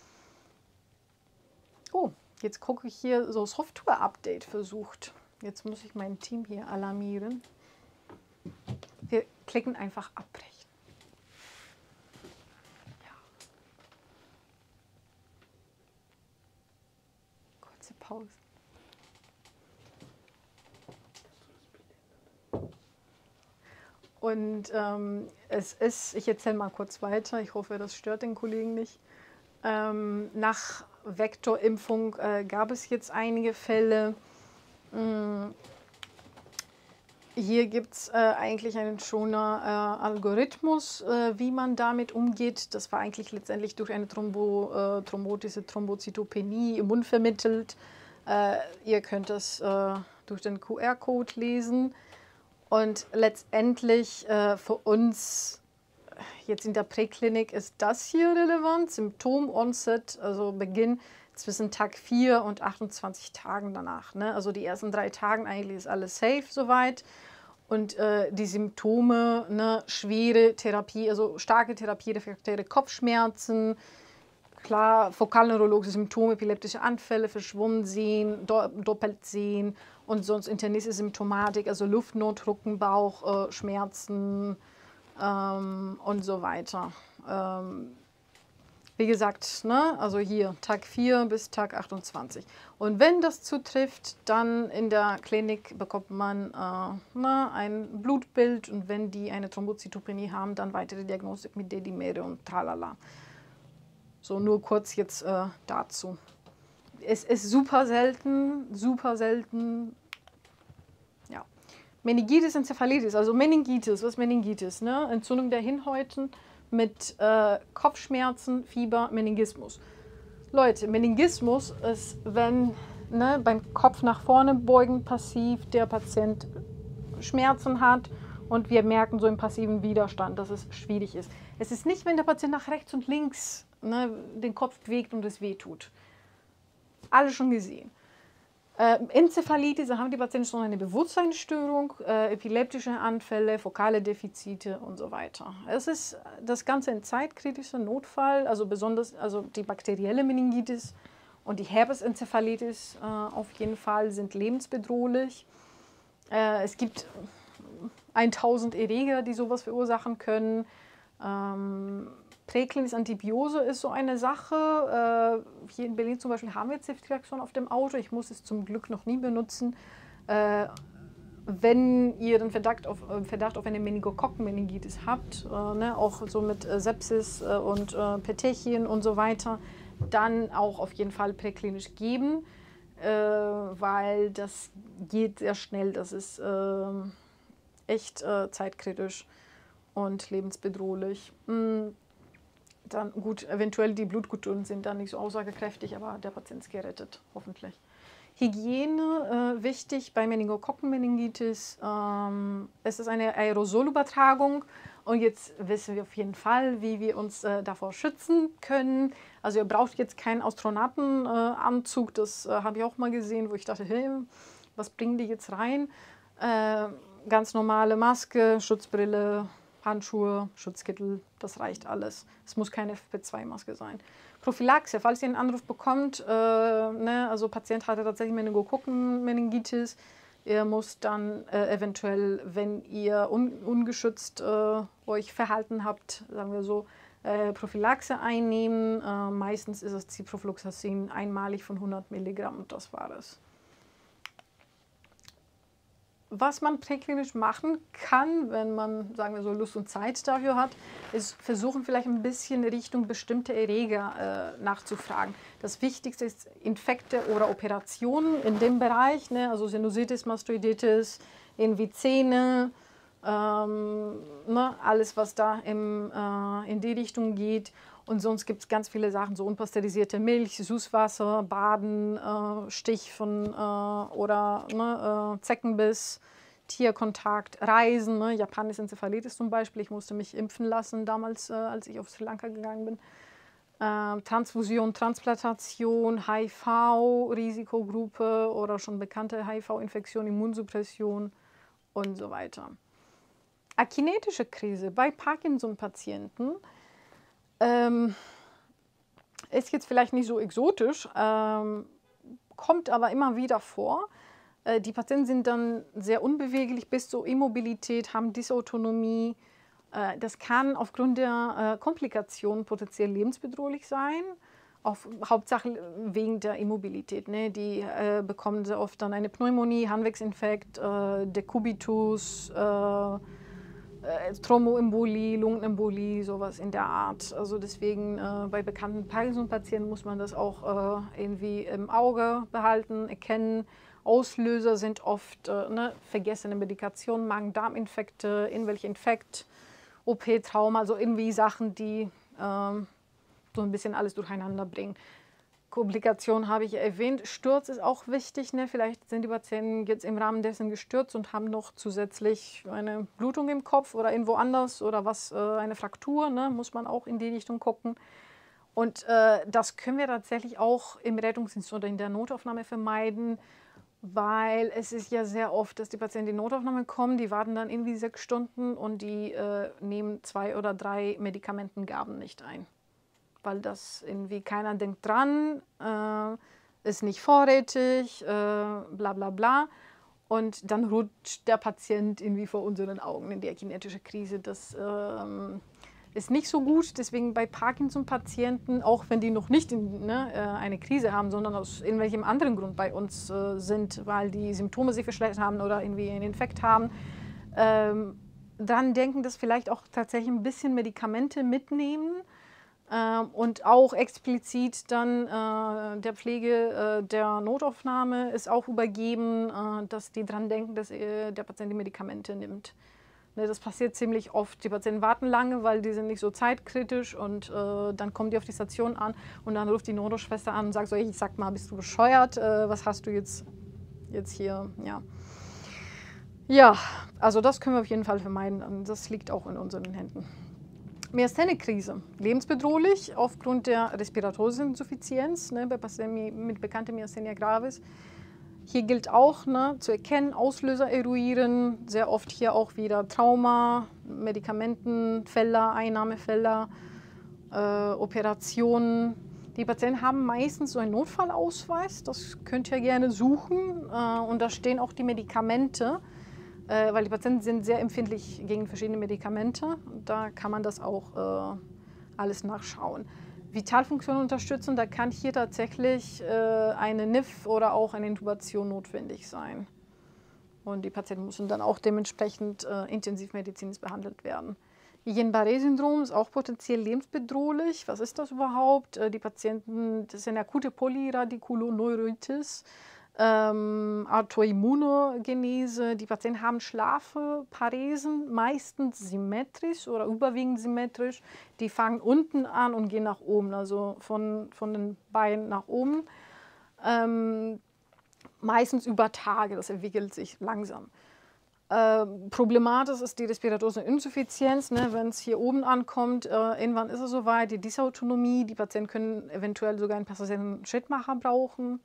Oh, jetzt gucke ich hier so Software-Update versucht. Jetzt muss ich mein Team hier alarmieren. Wir klicken einfach abbrechen. Ja. Kurze Pause. Und ich erzähle mal kurz weiter, ich hoffe, das stört den Kollegen nicht. Nach Vektorimpfung gab es jetzt einige Fälle. Hier gibt es eigentlich einen schönen Algorithmus, wie man damit umgeht. Das war eigentlich letztendlich durch eine thrombotische Thrombozytopenie im Mund vermittelt. Ihr könnt das durch den QR-Code lesen. Und letztendlich für uns jetzt in der Präklinik ist das hier relevant, Symptom-Onset, also Beginn zwischen Tag 4 und 28 Tagen danach. Ne? Also die ersten 3 Tagen eigentlich ist alles safe soweit. Und die Symptome, ne, schwere Therapie, also starke therapierefraktäre Kopfschmerzen, klar, vokalneurologische Symptome, epileptische Anfälle, verschwommen sehen, doppelt sehen und sonst internistische Symptomatik, also Luftnot, Rückenbauch, Schmerzen und so weiter. Wie gesagt, ne, also hier Tag 4 bis Tag 28. Und wenn das zutrifft, dann in der Klinik bekommt man ein Blutbild und wenn die eine Thrombozytopenie haben, dann weitere Diagnostik mit Dedimere und tralala. So, nur kurz jetzt dazu. Es ist super selten, ja. Meningitis, Enzephalitis, also Meningitis, was ist Meningitis? Ne? Entzündung der Hirnhäuten mit Kopfschmerzen, Fieber, Meningismus. Leute, Meningismus ist, wenn beim Kopf nach vorne beugen passiv der Patient Schmerzen hat und wir merken so im passiven Widerstand, dass es schwierig ist. Es ist nicht, wenn der Patient nach rechts und links den Kopf bewegt und es wehtut. Alle schon gesehen. Enzephalitis, da haben die Patienten schon eine Bewusstseinsstörung, epileptische Anfälle, fokale Defizite und so weiter. Es ist das Ganze ein zeitkritischer Notfall, also besonders die bakterielle Meningitis und die Herpesenzephalitis auf jeden Fall sind lebensbedrohlich. Es gibt 1000 Erreger, die sowas verursachen können. Präklinische Antibiose ist so eine Sache. Hier in Berlin zum Beispiel haben wir Ceftriaxon auf dem Auto. Ich muss es zum Glück noch nie benutzen. Wenn ihr den Verdacht auf eine Meningokokken-Meningitis habt, auch so mit Sepsis und Petechien und so weiter, dann auch auf jeden Fall präklinisch geben, weil das geht sehr schnell. Das ist echt zeitkritisch und lebensbedrohlich. Dann gut, eventuell die Blutkulturen sind dann nicht so aussagekräftig, aber der Patient ist gerettet, hoffentlich. Hygiene, wichtig bei Meningokokken-Meningitis. Es ist eine Aerosolübertragung und jetzt wissen wir auf jeden Fall, wie wir uns davor schützen können. Also ihr braucht jetzt keinen Astronautenanzug, das habe ich auch mal gesehen, wo ich dachte, hey, was bringen die jetzt rein? Ganz normale Maske, Schutzbrille, Handschuhe, Schutzkittel, das reicht alles. Es muss keine FP2-Maske sein. Prophylaxe, falls ihr einen Anruf bekommt, also Patient hatte tatsächlich Meningokokken-Meningitis, ihr müsst dann eventuell, wenn ihr ungeschützt euch verhalten habt, sagen wir so, Prophylaxe einnehmen. Meistens ist es Ciprofloxacin einmalig von 100 Milligramm und das war es. Was man präklinisch machen kann, wenn man, sagen wir so, Lust und Zeit dafür hat, ist versuchen, vielleicht ein bisschen Richtung bestimmte Erreger nachzufragen. Das Wichtigste ist Infekte oder Operationen in dem Bereich, also Sinusitis, Mastoiditis, Vizene, alles, was da in die Richtung geht. Und sonst gibt es ganz viele Sachen, so unpasteurisierte Milch, Süßwasser, Baden, Stich oder Zeckenbiss, Tierkontakt, Reisen, japanische Enzephalitis zum Beispiel. Ich musste mich impfen lassen damals, als ich auf Sri Lanka gegangen bin. Transfusion, Transplantation, HIV, Risikogruppe oder schon bekannte HIV-Infektion, Immunsuppression und so weiter. Akinetische Krise bei Parkinson-Patienten. Ist jetzt vielleicht nicht so exotisch, kommt aber immer wieder vor. Die Patienten sind dann sehr unbeweglich bis zur Immobilität, haben Dysautonomie. Das kann aufgrund der Komplikationen potenziell lebensbedrohlich sein, Hauptsache wegen der Immobilität. Ne? Die bekommen sehr oft dann eine Pneumonie, Harnwegsinfekt, Dekubitus, Thromboembolie, Lungenembolie, sowas in der Art. Also deswegen bei bekannten Parkinson-Patienten muss man das auch irgendwie im Auge behalten, erkennen. Auslöser sind oft vergessene Medikationen, Magen-Darm-Infekte, irgendwelche Infekt, OP-Trauma, also irgendwie Sachen, die so ein bisschen alles durcheinander bringen. Komplikationen habe ich erwähnt. Sturz ist auch wichtig. Ne? Vielleicht sind die Patienten jetzt im Rahmen dessen gestürzt und haben noch zusätzlich eine Blutung im Kopf oder irgendwo anders oder eine Fraktur. Ne? Muss man auch in die Richtung gucken. Und das können wir tatsächlich auch im Rettungsdienst oder in der Notaufnahme vermeiden, weil es ist ja sehr oft, dass die Patienten in die Notaufnahme kommen, die warten dann irgendwie 6 Stunden und die nehmen 2 oder 3 Medikamentengaben nicht ein. Weil das irgendwie keiner denkt dran, ist nicht vorrätig, bla bla bla. Und dann rutscht der Patient irgendwie vor unseren Augen in die kinetische Krise. Das ist nicht so gut. Deswegen bei Parkinson-Patienten, auch wenn die noch nicht eine Krise haben, sondern aus irgendwelchem anderen Grund bei uns sind, weil die Symptome sich verschlechtert haben oder irgendwie einen Infekt haben, dann denken, dass vielleicht auch tatsächlich ein bisschen Medikamente mitnehmen. Und auch explizit dann der Pflege der Notaufnahme ist auch übergeben, dass die dran denken, dass der Patient die Medikamente nimmt. Ne, das passiert ziemlich oft. Die Patienten warten lange, weil die sind nicht so zeitkritisch und dann kommen die auf die Station an und dann ruft die Notaufschwester an und sagt so, ich sag mal, bist du bescheuert? Was hast du jetzt hier? Ja. Ja, also das können wir auf jeden Fall vermeiden. Das liegt auch in unseren Händen. Myasthenie-Krise, lebensbedrohlich aufgrund der Respiratoreninsuffizienz, ne, bei Patienten mit bekannter Myasthenia gravis. Hier gilt auch, zu erkennen, Auslöser eruieren, sehr oft hier auch wieder Trauma, Medikamentenfälle, Einnahmefälle, Operationen. Die Patienten haben meistens so einen Notfallausweis, das könnt ihr gerne suchen und da stehen auch die Medikamente. Weil die Patienten sind sehr empfindlich gegen verschiedene Medikamente. Da kann man das auch alles nachschauen. Vitalfunktion unterstützen, da kann hier tatsächlich eine NIF oder auch eine Intubation notwendig sein. Und die Patienten müssen dann auch dementsprechend intensivmedizinisch behandelt werden. Guillain-Barré-Syndrom ist auch potenziell lebensbedrohlich. Was ist das überhaupt? Die Patienten, das ist eine akute Polyradikuloneuritis. Autoimmunogenese. Die Patienten haben Schlafparesen, meistens symmetrisch oder überwiegend symmetrisch. Die fangen unten an und gehen nach oben, also von den Beinen nach oben. Meistens über Tage, das entwickelt sich langsam. Problematisch ist die Respiratoreninsuffizienz, ne? Wenn es hier oben ankommt, irgendwann ist es soweit, die Dysautonomie, die Patienten können eventuell sogar einen passagierlichen Schrittmacher brauchen.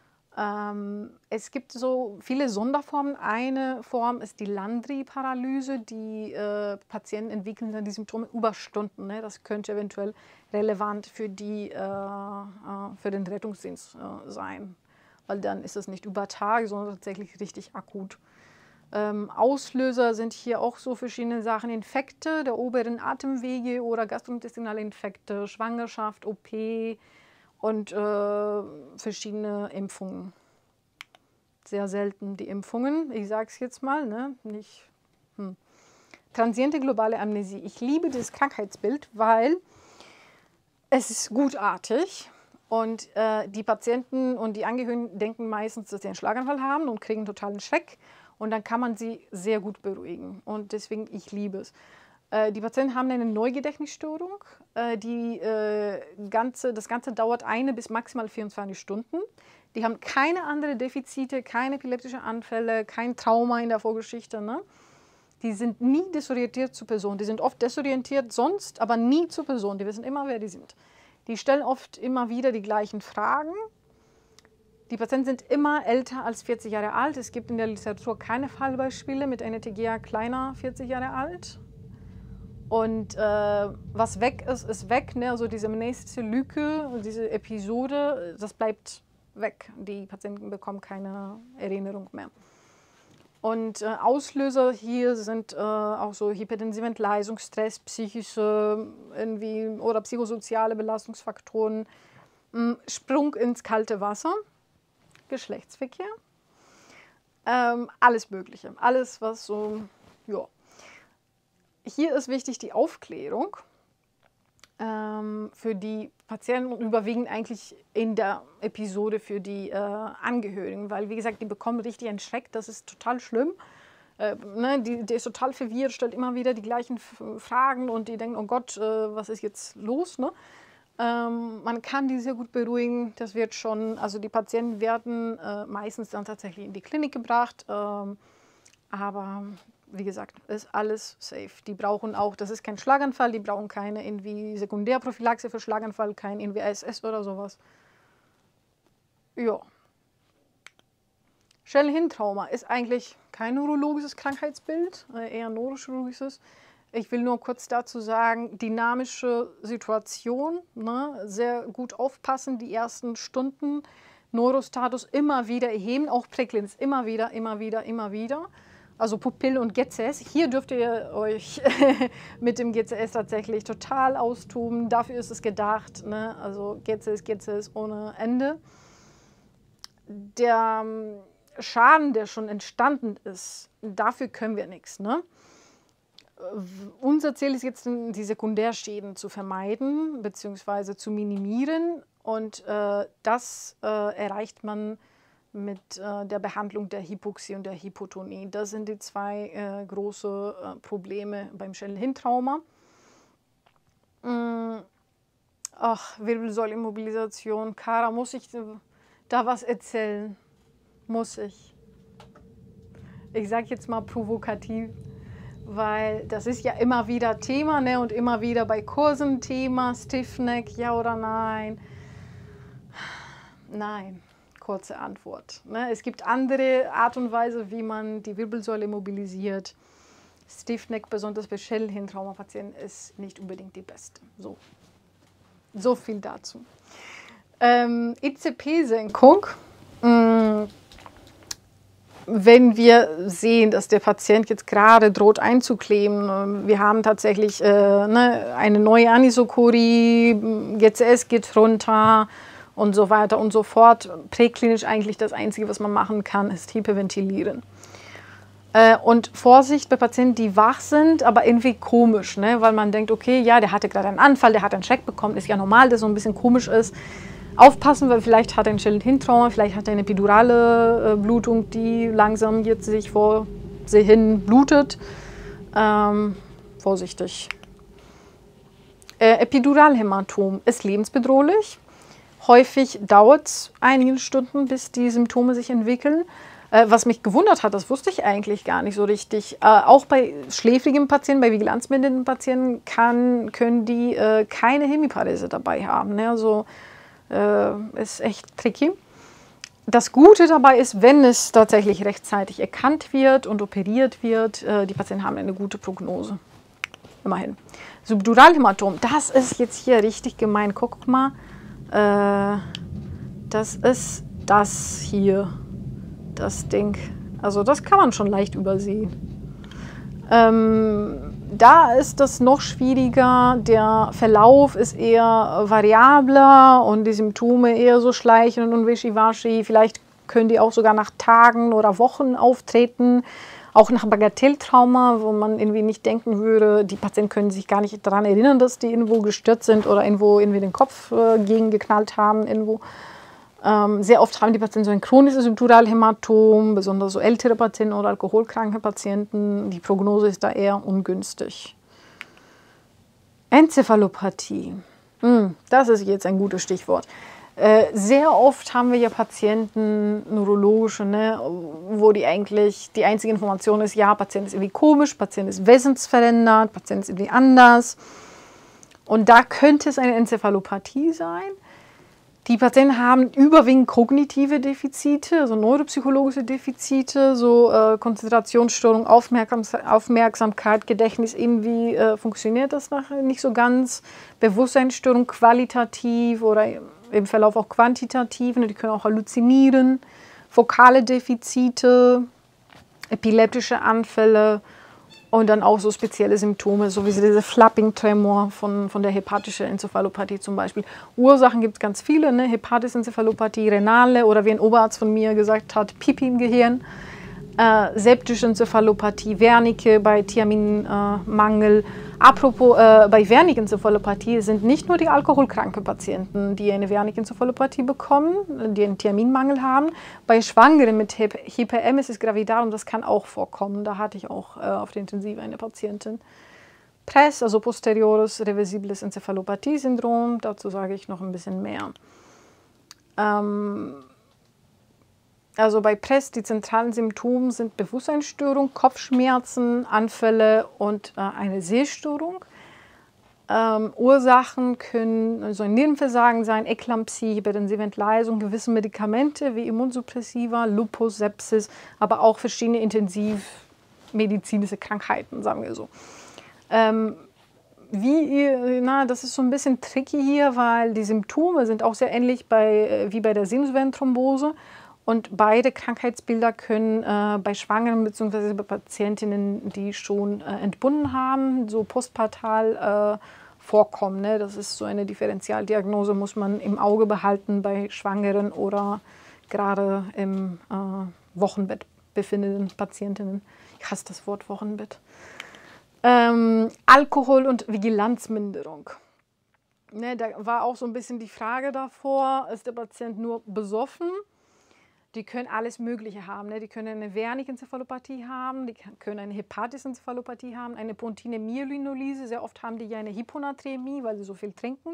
Es gibt so viele Sonderformen. Eine Form ist die Landry-Paralyse. Die Patienten entwickeln dann die Symptome über Stunden. Ne? Das könnte eventuell relevant für den Rettungsdienst sein. Weil dann ist es nicht über Tage, sondern tatsächlich richtig akut. Auslöser sind hier auch so verschiedene Sachen. Infekte der oberen Atemwege oder gastrointestinale Infekte, Schwangerschaft, OP, und verschiedene Impfungen. Sehr selten die Impfungen, ich sage es jetzt mal, ne? Nicht. Transiente globale Amnesie. Ich liebe dieses Krankheitsbild, weil es ist gutartig und die Patienten und die Angehörigen denken meistens, dass sie einen Schlaganfall haben und kriegen totalen Schreck und dann kann man sie sehr gut beruhigen und deswegen, ich liebe es. Die Patienten haben eine Neugedächtnisstörung. Das Ganze dauert 1 bis maximal 24 Stunden. Die haben keine anderen Defizite, keine epileptischen Anfälle, kein Trauma in der Vorgeschichte. Ne? Die sind nie desorientiert zur Person. Die sind oft desorientiert sonst, aber nie zur Person. Die wissen immer, wer die sind. Die stellen oft immer wieder die gleichen Fragen. Die Patienten sind immer älter als 40 Jahre alt. Es gibt in der Literatur keine Fallbeispiele mit einer TGA kleiner 40 Jahre alt. Und was weg ist, ist weg. Ne? Also diese nächste Lücke, diese Episode, das bleibt weg. Die Patienten bekommen keine Erinnerung mehr. Und Auslöser hier sind auch so hypertensive Entgleisung, Stress, psychische oder psychosoziale Belastungsfaktoren, Sprung ins kalte Wasser, Geschlechtsverkehr, alles Mögliche. Alles, was so, ja. Hier ist wichtig die Aufklärung für die Patienten und überwiegend eigentlich in der Episode für die Angehörigen, weil, wie gesagt, die bekommen richtig einen Schreck, das ist total schlimm. Ne, der ist total verwirrt, stellt immer wieder die gleichen Fragen und die denken, oh Gott, was ist jetzt los? Ne? Man kann die sehr gut beruhigen, das wird schon, also die Patienten werden meistens dann tatsächlich in die Klinik gebracht, aber wie gesagt, ist alles safe. Die brauchen auch, das ist kein Schlaganfall, die brauchen keine irgendwie Sekundärprophylaxe für Schlaganfall, kein irgendwie ASS oder sowas. Ja. Schädelhirntrauma ist eigentlich kein neurologisches Krankheitsbild, eher ein neurochirurgisches. Ich will nur kurz dazu sagen, dynamische Situation, ne, sehr gut aufpassen, die ersten Stunden, Neurostatus immer wieder erheben, auch Präklinis immer wieder, immer wieder, immer wieder. Also Pupille und GCS, hier dürft ihr euch mit dem GCS tatsächlich total austoben, dafür ist es gedacht, ne? Also GCS ohne Ende. Der Schaden, der schon entstanden ist, dafür können wir nichts. Ne? Unser Ziel ist jetzt, die Sekundärschäden zu vermeiden bzw. zu minimieren und das erreicht man mit der Behandlung der Hypoxie und der Hypotonie. Das sind die zwei große Probleme beim Schädelhirntrauma. Ach, Wirbelsäulenimmobilisation. Kara, muss ich da was erzählen? Muss ich. Ich sage jetzt mal provokativ, weil das ist ja immer wieder Thema, ne? Und immer wieder bei Kursen Thema, Stiffneck, ja oder nein? Nein, kurze Antwort. Ne? Es gibt andere Art und Weise, wie man die Wirbelsäule mobilisiert. Stiffneck, besonders bei Schädelhirntraumapatienten, ist nicht unbedingt die beste. So viel dazu. ICP-Senkung. Wenn wir sehen, dass der Patient jetzt gerade droht einzukleben, wir haben tatsächlich eine neue Anisokorie, GCS geht runter und so weiter und so fort. Präklinisch eigentlich das Einzige, was man machen kann, ist hyperventilieren. Und Vorsicht bei Patienten, die wach sind, aber irgendwie komisch, ne? Weil man denkt, okay, ja, der hatte gerade einen Anfall, der hat einen Schreck bekommen, ist ja normal, dass so ein bisschen komisch ist. Aufpassen, weil vielleicht hat er ein Schädelhirntrauma, vielleicht hat er eine epidurale Blutung, die langsam jetzt sich vor sie hin blutet. Vorsichtig. Epiduralhämatom ist lebensbedrohlich. Häufig dauert es einige Stunden, bis die Symptome sich entwickeln. Was mich gewundert hat, das wusste ich eigentlich gar nicht so richtig. Auch bei schläfrigen Patienten, bei vigilanzmindierten Patienten können die keine Hemiparese dabei haben. Ne? Also, ist echt tricky. Das Gute dabei ist, wenn es tatsächlich rechtzeitig erkannt wird und operiert wird, die Patienten haben eine gute Prognose. Immerhin. Subduralhämatom, das ist jetzt hier richtig gemein. Guck mal, das ist das hier, das Ding. Also das kann man schon leicht übersehen. Da ist das noch schwieriger, der Verlauf ist eher variabler und die Symptome eher so schleichend und wischiwaschi. Vielleicht können die auch sogar nach Tagen oder Wochen auftreten, auch nach Bagatelltrauma, wo man irgendwie nicht denken würde, die Patienten können sich gar nicht daran erinnern, dass die irgendwo gestürzt sind oder irgendwo irgendwie den Kopf gegengeknallt haben. Irgendwo. Sehr oft haben die Patienten so ein chronisches Subduralhämatom, besonders so ältere Patienten oder alkoholkranke Patienten. Die Prognose ist da eher ungünstig. Enzephalopathie, das ist jetzt ein gutes Stichwort. Sehr oft haben wir ja Patienten, neurologische, ne, wo die einzige Information ist, ja, Patient ist irgendwie komisch, Patient ist wesensverändert, Patient ist irgendwie anders. Und da könnte es eine Enzephalopathie sein. Die Patienten haben überwiegend kognitive Defizite, also neuropsychologische Defizite, so Konzentrationsstörung, Aufmerksamkeit, Gedächtnis, irgendwie funktioniert das nachher nicht so ganz. Bewusstseinsstörung qualitativ oder im Verlauf auch quantitativ, die können auch halluzinieren, vokale Defizite, epileptische Anfälle. Und dann auch so spezielle Symptome, so wie diese Flapping-Tremor von der hepatischen Enzephalopathie zum Beispiel. Ursachen gibt es ganz viele, ne? Hepatische Enzephalopathie, renale oder wie ein Oberarzt von mir gesagt hat, Pipi im Gehirn. septische Enzephalopathie, Wernicke bei Thiaminmangel. Apropos, bei Wernicke-Enzephalopathie sind nicht nur die alkoholkranken Patienten, die eine Wernicke-Enzephalopathie bekommen, die einen Thiaminmangel haben. Bei Schwangeren mit Hyperemesis gravidarum, das kann auch vorkommen. Da hatte ich auch auf der Intensive eine Patientin. PRES, also posteriores reversibles Enzephalopathie-Syndrom, dazu sage ich noch ein bisschen mehr. Also bei PRES, die zentralen Symptome sind Bewusstseinsstörung, Kopfschmerzen, Anfälle und eine Sehstörung. Ursachen können also ein Nierenversagen sein, Eklampsie, hypertensive Entgleisung, gewisse Medikamente wie Immunsuppressiva, Lupus, Sepsis, aber auch verschiedene intensivmedizinische Krankheiten, sagen wir so. Das ist so ein bisschen tricky hier, weil die Symptome sind auch sehr ähnlich wie bei der Sinusvenenthrombose. Und beide Krankheitsbilder können bei Schwangeren bzw. bei Patientinnen, die schon entbunden haben, so postpartal vorkommen. Ne? Das ist so eine Differentialdiagnose, muss man im Auge behalten bei Schwangeren oder gerade im Wochenbett befindenden Patientinnen. Ich hasse das Wort Wochenbett. Alkohol- und Vigilanzminderung. Ne, da war auch so ein bisschen die Frage davor, ist der Patient nur besoffen? Die können alles Mögliche haben. Ne? Die können eine Wernicke-Enzephalopathie haben, die können eine Hepatis-Enzephalopathie haben, eine pontine Myelinolyse. Sehr oft haben die ja eine Hyponaträmie, weil sie so viel trinken.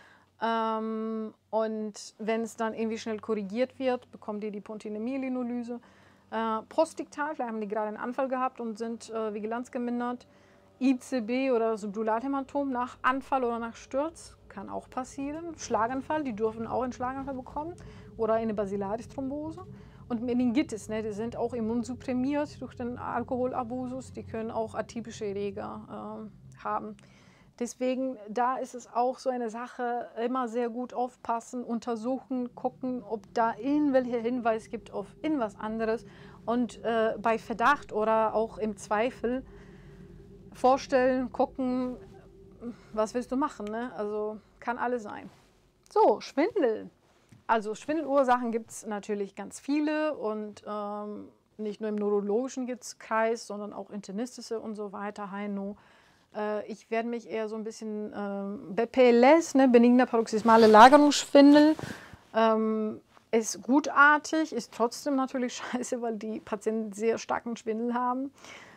Und wenn es dann irgendwie schnell korrigiert wird, bekommen die pontine Myelinolyse. Postiktal, vielleicht haben die gerade einen Anfall gehabt und sind vigilanzgemindert. ICB oder Subdulalhämatom nach Anfall oder nach Sturz, kann auch passieren. Schlaganfall, die dürfen auch einen Schlaganfall bekommen oder eine Basilaris-Thrombose. Und Meningitis, ne, die sind auch immunsupprimiert durch den Alkoholabusus, die können auch atypische Erreger haben. Deswegen, da ist es auch so eine Sache, immer sehr gut aufpassen, untersuchen, gucken, ob da irgendwelcher Hinweis gibt auf irgendwas anderes. Und bei Verdacht oder auch im Zweifel vorstellen, gucken, was willst du machen, ne? Also kann alles sein. So, Schwindel. Also Schwindelursachen gibt es natürlich ganz viele und nicht nur im neurologischen Kreis, sondern auch internistische und so weiter, Heino. Ich werde mich eher so ein bisschen BPLS, ne, benigner paroxysmale Lagerungsschwindel, ist gutartig, ist trotzdem natürlich scheiße, weil die Patienten sehr starken Schwindel haben.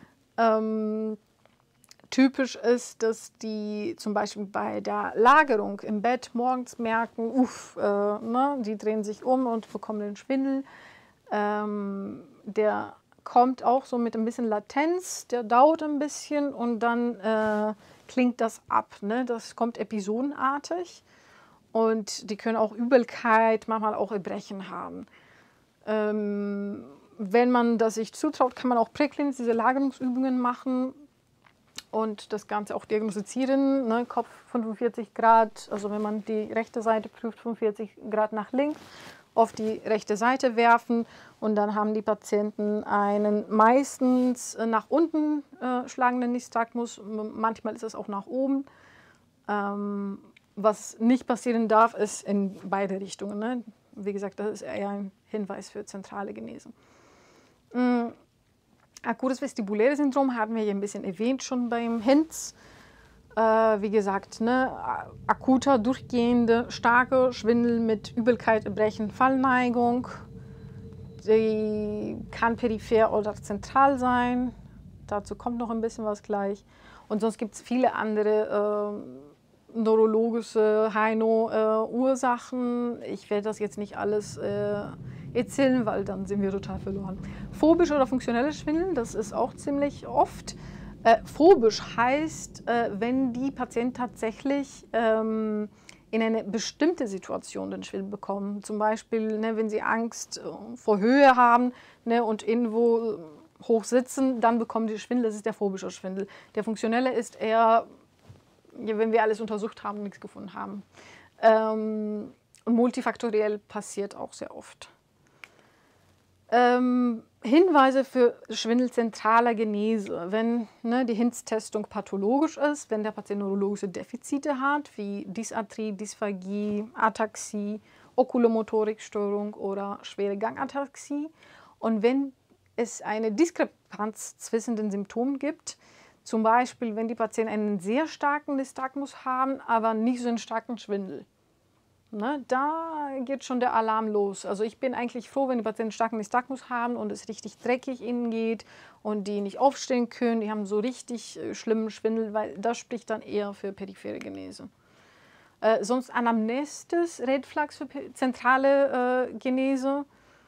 Typisch ist, dass die zum Beispiel bei der Lagerung im Bett morgens merken, die drehen sich um und bekommen den Schwindel. Der kommt auch so mit ein bisschen Latenz, der dauert ein bisschen und dann klingt das ab. Ne? Das kommt episodenartig und die können auch Übelkeit, manchmal auch Erbrechen haben. Wenn man das sich zutraut, kann man auch präklinisch diese Lagerungsübungen machen und das Ganze auch diagnostizieren. Ne? Kopf 45 Grad, also wenn man die rechte Seite prüft, 45 Grad nach links, auf die rechte Seite werfen und dann haben die Patienten einen meistens nach unten schlagenden Nystagmus, manchmal ist es auch nach oben. Was nicht passieren darf, ist in beide Richtungen. Ne? Wie gesagt, das ist eher ein Hinweis für zentrale Genese. Akutes vestibuläres Syndrom haben wir hier ein bisschen erwähnt schon beim HINTS. Wie gesagt, ne, akuter, durchgehende, starke Schwindel mit Übelkeit, Erbrechen, Fallneigung. Die kann peripher oder zentral sein. Dazu kommt noch ein bisschen was gleich. Und sonst gibt es viele andere neurologische Heino-Ursachen. Ich werde das jetzt nicht alles erzählen, weil dann sind wir total verloren. Phobisch oder funktionelles Schwindeln, das ist auch ziemlich oft. Phobisch heißt, wenn die Patienten tatsächlich in eine bestimmte Situation den Schwindel bekommen. Zum Beispiel, ne, wenn sie Angst vor Höhe haben, ne, und irgendwo hoch sitzen, dann bekommen die Schwindel. Das ist der phobische Schwindel. Der funktionelle ist eher, wenn wir alles untersucht haben und nichts gefunden haben. Und multifaktoriell passiert auch sehr oft. Hinweise für Schwindel zentraler Genese, wenn die HINTS-Testung pathologisch ist, wenn der Patient neurologische Defizite hat, wie Dysarthrie, Dysphagie, Ataxie, Okulomotorikstörung oder schwere Gangataxie. Und wenn es eine Diskrepanz zwischen den Symptomen gibt. Zum Beispiel, wenn die Patienten einen sehr starken Nystagmus haben, aber nicht so einen starken Schwindel. Ne, da geht schon der Alarm los. Also ich bin eigentlich froh, wenn die Patienten starken Nystagmus haben und es richtig dreckig ihnen geht und die nicht aufstehen können. Die haben so richtig schlimmen Schwindel, weil das spricht dann eher für periphere Genese. Sonst Anamnestis, Red Flags für zentrale Genese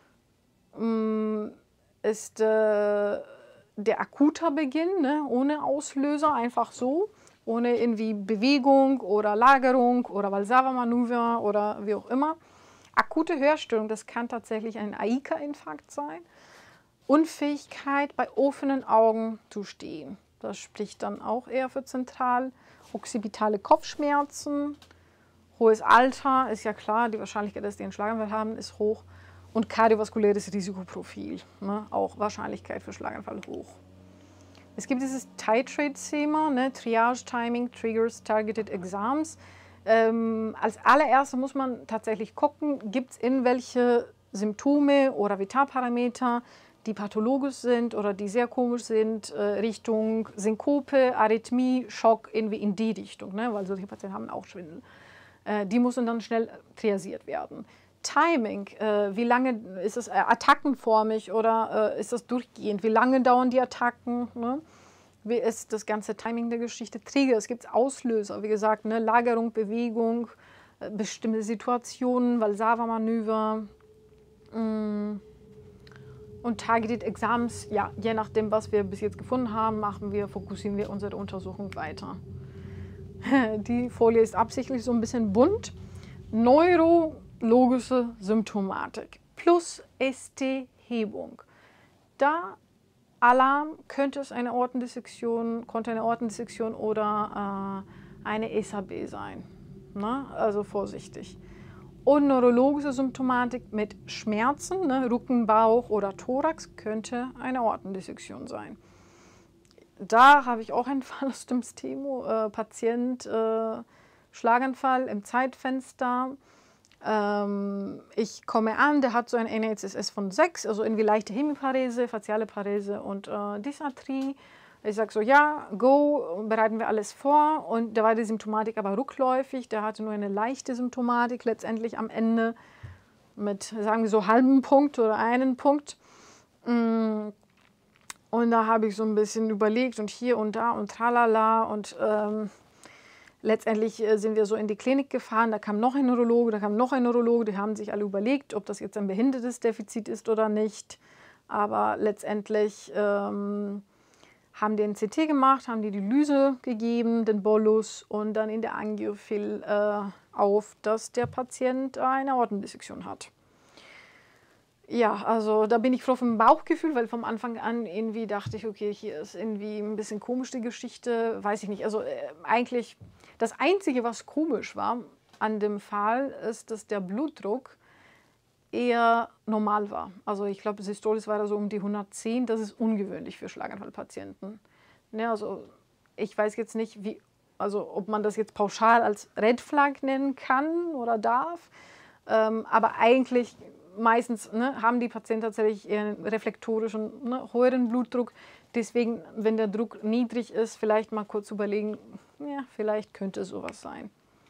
ist der akuter Beginn, ne, ohne Auslöser, einfach so. Ohne irgendwie Bewegung oder Lagerung oder Valsalva-Manöver oder wie auch immer. Akute Hörstörung, das kann tatsächlich ein AICA-Infarkt sein. Unfähigkeit, bei offenen Augen zu stehen. Das spricht dann auch eher für zentral. Occipitale Kopfschmerzen, hohes Alter, ist ja klar, die Wahrscheinlichkeit, dass die einen Schlaganfall haben, ist hoch. Und kardiovaskuläres Risikoprofil, ne, auch Wahrscheinlichkeit für Schlaganfall hoch. Es gibt dieses Titrate-Schema, ne? Triage, Timing, Triggers, Targeted Exams. Als allererstes muss man tatsächlich gucken, gibt es irgendwelche Symptome oder Vitalparameter, die pathologisch sind oder die sehr komisch sind, Richtung Synkope, Arrhythmie, Schock, irgendwie in die Richtung, ne? Weil solche Patienten haben auch Schwindel. Die müssen dann schnell triasiert werden. Timing, wie lange ist es attackenformig oder ist das durchgehend? Wie lange dauern die Attacken? Ne? Wie ist das ganze Timing der Geschichte? Trigger, es gibt Auslöser, wie gesagt, ne? Lagerung, Bewegung, bestimmte Situationen, Valsalva-Manöver und Targeted Exams. Ja, je nachdem, was wir bis jetzt gefunden haben, fokussieren wir unsere Untersuchung weiter. Die Folie ist absichtlich so ein bisschen bunt. Neurologische Symptomatik plus ST-Hebung. Da Alarm könnte eine Aortendissektion oder eine SAB sein. Ne? Also vorsichtig. Und neurologische Symptomatik mit Schmerzen, ne? Rücken, Bauch oder Thorax könnte eine Aortendissektion sein. Da habe ich auch einen Fall aus dem STEMO, Patient, Schlaganfall im Zeitfenster. Ich komme an, der hat so ein NHSS von 6, also irgendwie leichte Hemiparese, faciale Parese und Dysarthrie. Ich sage so, ja, go, bereiten wir alles vor. Und da war die Symptomatik aber rückläufig, der hatte nur eine leichte Symptomatik, letztendlich am Ende mit, sagen wir so, halben Punkt oder einen Punkt. Und da habe ich so ein bisschen überlegt und hier und da und tralala und letztendlich sind wir so in die Klinik gefahren, da kam noch ein Neurologe, die haben sich alle überlegt, ob das jetzt ein behindertes Defizit ist oder nicht. Aber letztendlich haben die ein CT gemacht, haben die Lyse gegeben, den Bolus und dann in der Angio fiel auf, dass der Patient eine Aortendissektion hat. Ja, also da bin ich froh vom Bauchgefühl, weil vom Anfang an irgendwie dachte ich, okay, hier ist irgendwie ein bisschen komisch die Geschichte, weiß ich nicht. Also eigentlich das Einzige, was komisch war an dem Fall, ist, dass der Blutdruck eher normal war. Also ich glaube, Systolis war da so um die 110, das ist ungewöhnlich für Schlaganfallpatienten. Ne, also ich weiß jetzt nicht, ob man das jetzt pauschal als Red Flag nennen kann oder darf, aber eigentlich meistens haben die Patienten tatsächlich eher einen reflektorischen, höheren Blutdruck. Deswegen, wenn der Druck niedrig ist, vielleicht mal kurz überlegen, ja, vielleicht könnte es sowas sein.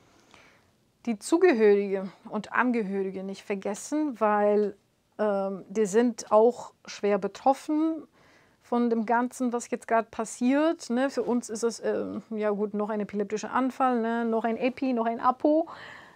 Die Zugehörige und Angehörige nicht vergessen, weil die sind auch schwer betroffen von dem Ganzen, was jetzt gerade passiert. Ne? Für uns ist es, ja gut, noch ein epileptischer Anfall, ne? Noch ein Epi, noch ein Apo.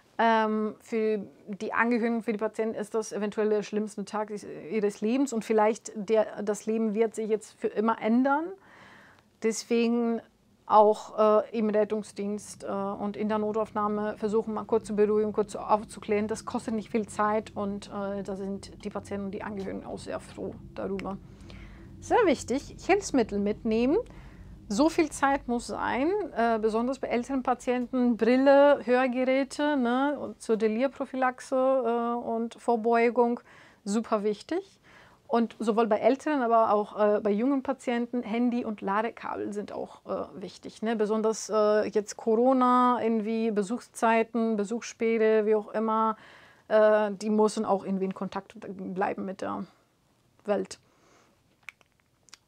Für die Angehörigen, für die Patienten ist das eventuell der schlimmste Tag ihres Lebens und vielleicht das Leben wird sich jetzt für immer ändern. Deswegen auch im Rettungsdienst und in der Notaufnahme versuchen, mal kurz zu beruhigen, kurz aufzuklären. Das kostet nicht viel Zeit und da sind die Patienten und die Angehörigen auch sehr froh darüber. Sehr wichtig, Hilfsmittel mitnehmen. So viel Zeit muss sein, besonders bei älteren Patienten, Brille, Hörgeräte, ne, und zur Delirprophylaxe und Vorbeugung, super wichtig. Und sowohl bei älteren, aber auch bei jungen Patienten, Handy und Ladekabel sind auch wichtig. Ne? Besonders jetzt Corona, irgendwie Besuchszeiten, Besuchsspäte, wie auch immer, die müssen auch irgendwie in Kontakt bleiben mit der Welt.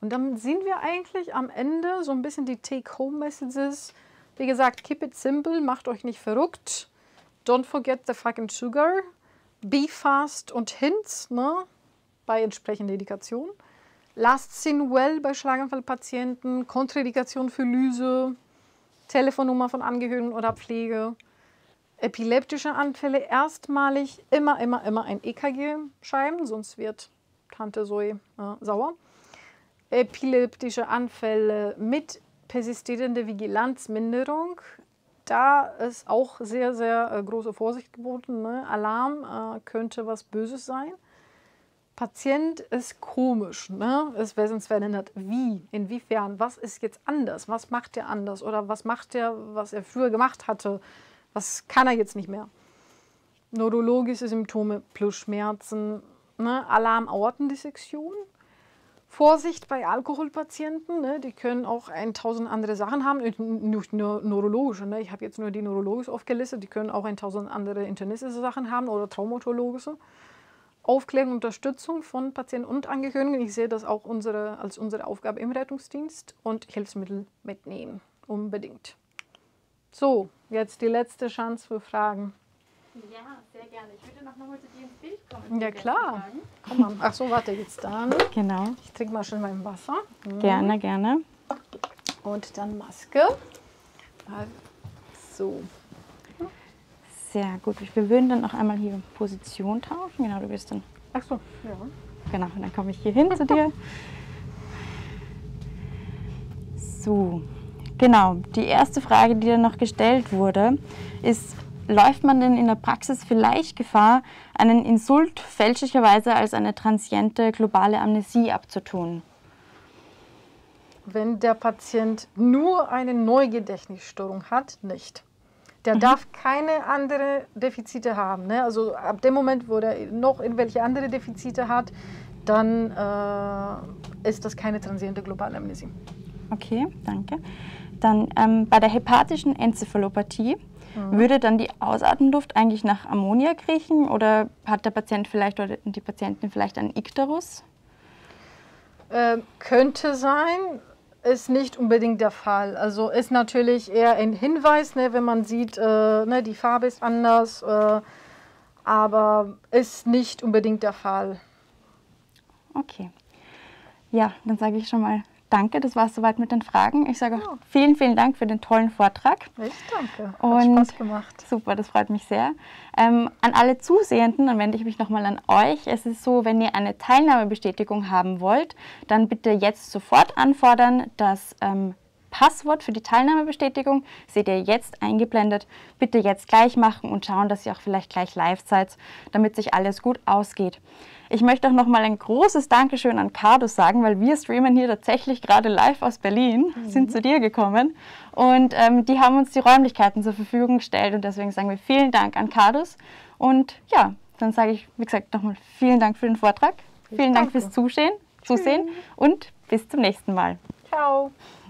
Und dann sind wir eigentlich am Ende so ein bisschen die Take-Home-Messages. Wie gesagt, keep it simple, macht euch nicht verrückt. Don't forget the fucking sugar. Be fast und Hints, ne, bei entsprechender Indikation. Last seen well bei Schlaganfallpatienten, Kontraindikation für Lyse, Telefonnummer von Angehörigen oder Pflege. Epileptische Anfälle erstmalig immer ein EKG schreiben, sonst wird Tante Zoe sauer. Epileptische Anfälle mit persistierender Vigilanzminderung. Da ist auch sehr, sehr große Vorsicht geboten. Ne? Alarm könnte was Böses sein. Patient ist komisch, ne? Ist wesensverändert. Wie? Inwiefern? Was ist jetzt anders? Was macht er anders? Oder was macht er, was er früher gemacht hatte? Was kann er jetzt nicht mehr? Neurologische Symptome plus Schmerzen, ne? Alarm-Aortendissektion. Vorsicht bei Alkoholpatienten, ne? Die können auch 1000 andere Sachen haben, nicht nur neurologische. Ne? Ich habe jetzt nur die neurologisch aufgelistet, die können auch 1000 andere internistische Sachen haben oder traumatologische. Aufklärung und Unterstützung von Patienten und Angehörigen. Ich sehe das auch als unsere Aufgabe im Rettungsdienst und Hilfsmittel mitnehmen, unbedingt. So, jetzt die letzte Chance für Fragen. Ja, sehr gerne. Ich würde noch mal zu dir ins Bild kommen. Ja, klar. Komm mal. Ach so, warte jetzt dann. Genau. Ich trinke mal schon mein Wasser. Gerne, gerne. Und dann Maske. So. Sehr gut. Wir würden dann auch einmal hier Position tauschen. Genau, du bist dann. Ach so, ja. Genau, und dann komme ich hier hin zu dir. So, genau. Die erste Frage, die dann noch gestellt wurde, ist: Läuft man denn in der Praxis vielleicht Gefahr, einen Insult fälschlicherweise als eine transiente globale Amnesie abzutun? Wenn der Patient nur eine Neugedächtnisstörung hat, nicht. Der darf keine anderen Defizite haben. Ne? Also ab dem Moment, wo der noch irgendwelche andere Defizite hat, dann ist das keine transiente globale Amnesie. Okay, danke. Dann bei der hepatischen Enzephalopathie, würde dann die Ausatemluft eigentlich nach Ammoniak riechen oder hat der Patient vielleicht oder die Patientin vielleicht einen Ikterus? Könnte sein, ist nicht unbedingt der Fall. Also ist natürlich eher ein Hinweis, ne, wenn man sieht, ne, die Farbe ist anders, aber ist nicht unbedingt der Fall. Okay. Ja, dann sage ich schon mal danke, das war es soweit mit den Fragen. Ich sage auch vielen, vielen Dank für den tollen Vortrag. Ich danke, hat Und Spaß gemacht. Super, das freut mich sehr. An alle Zusehenden, dann wende ich mich nochmal an euch. Es ist so, wenn ihr eine Teilnahmebestätigung haben wollt, dann bitte jetzt sofort anfordern. Das Passwort für die Teilnahmebestätigung seht ihr jetzt eingeblendet. Bitte jetzt gleich machen und schauen, dass ihr auch vielleicht gleich live seid, damit sich alles gut ausgeht. Ich möchte auch noch mal ein großes Dankeschön an Cardus sagen, weil wir streamen hier tatsächlich gerade live aus Berlin, sind zu dir gekommen und die haben uns die Räumlichkeiten zur Verfügung gestellt und deswegen sagen wir vielen Dank an Cardus. Und ja, dann sage ich, wie gesagt, nochmal vielen Dank für den Vortrag, vielen Dank fürs Zusehen und bis zum nächsten Mal. Ciao.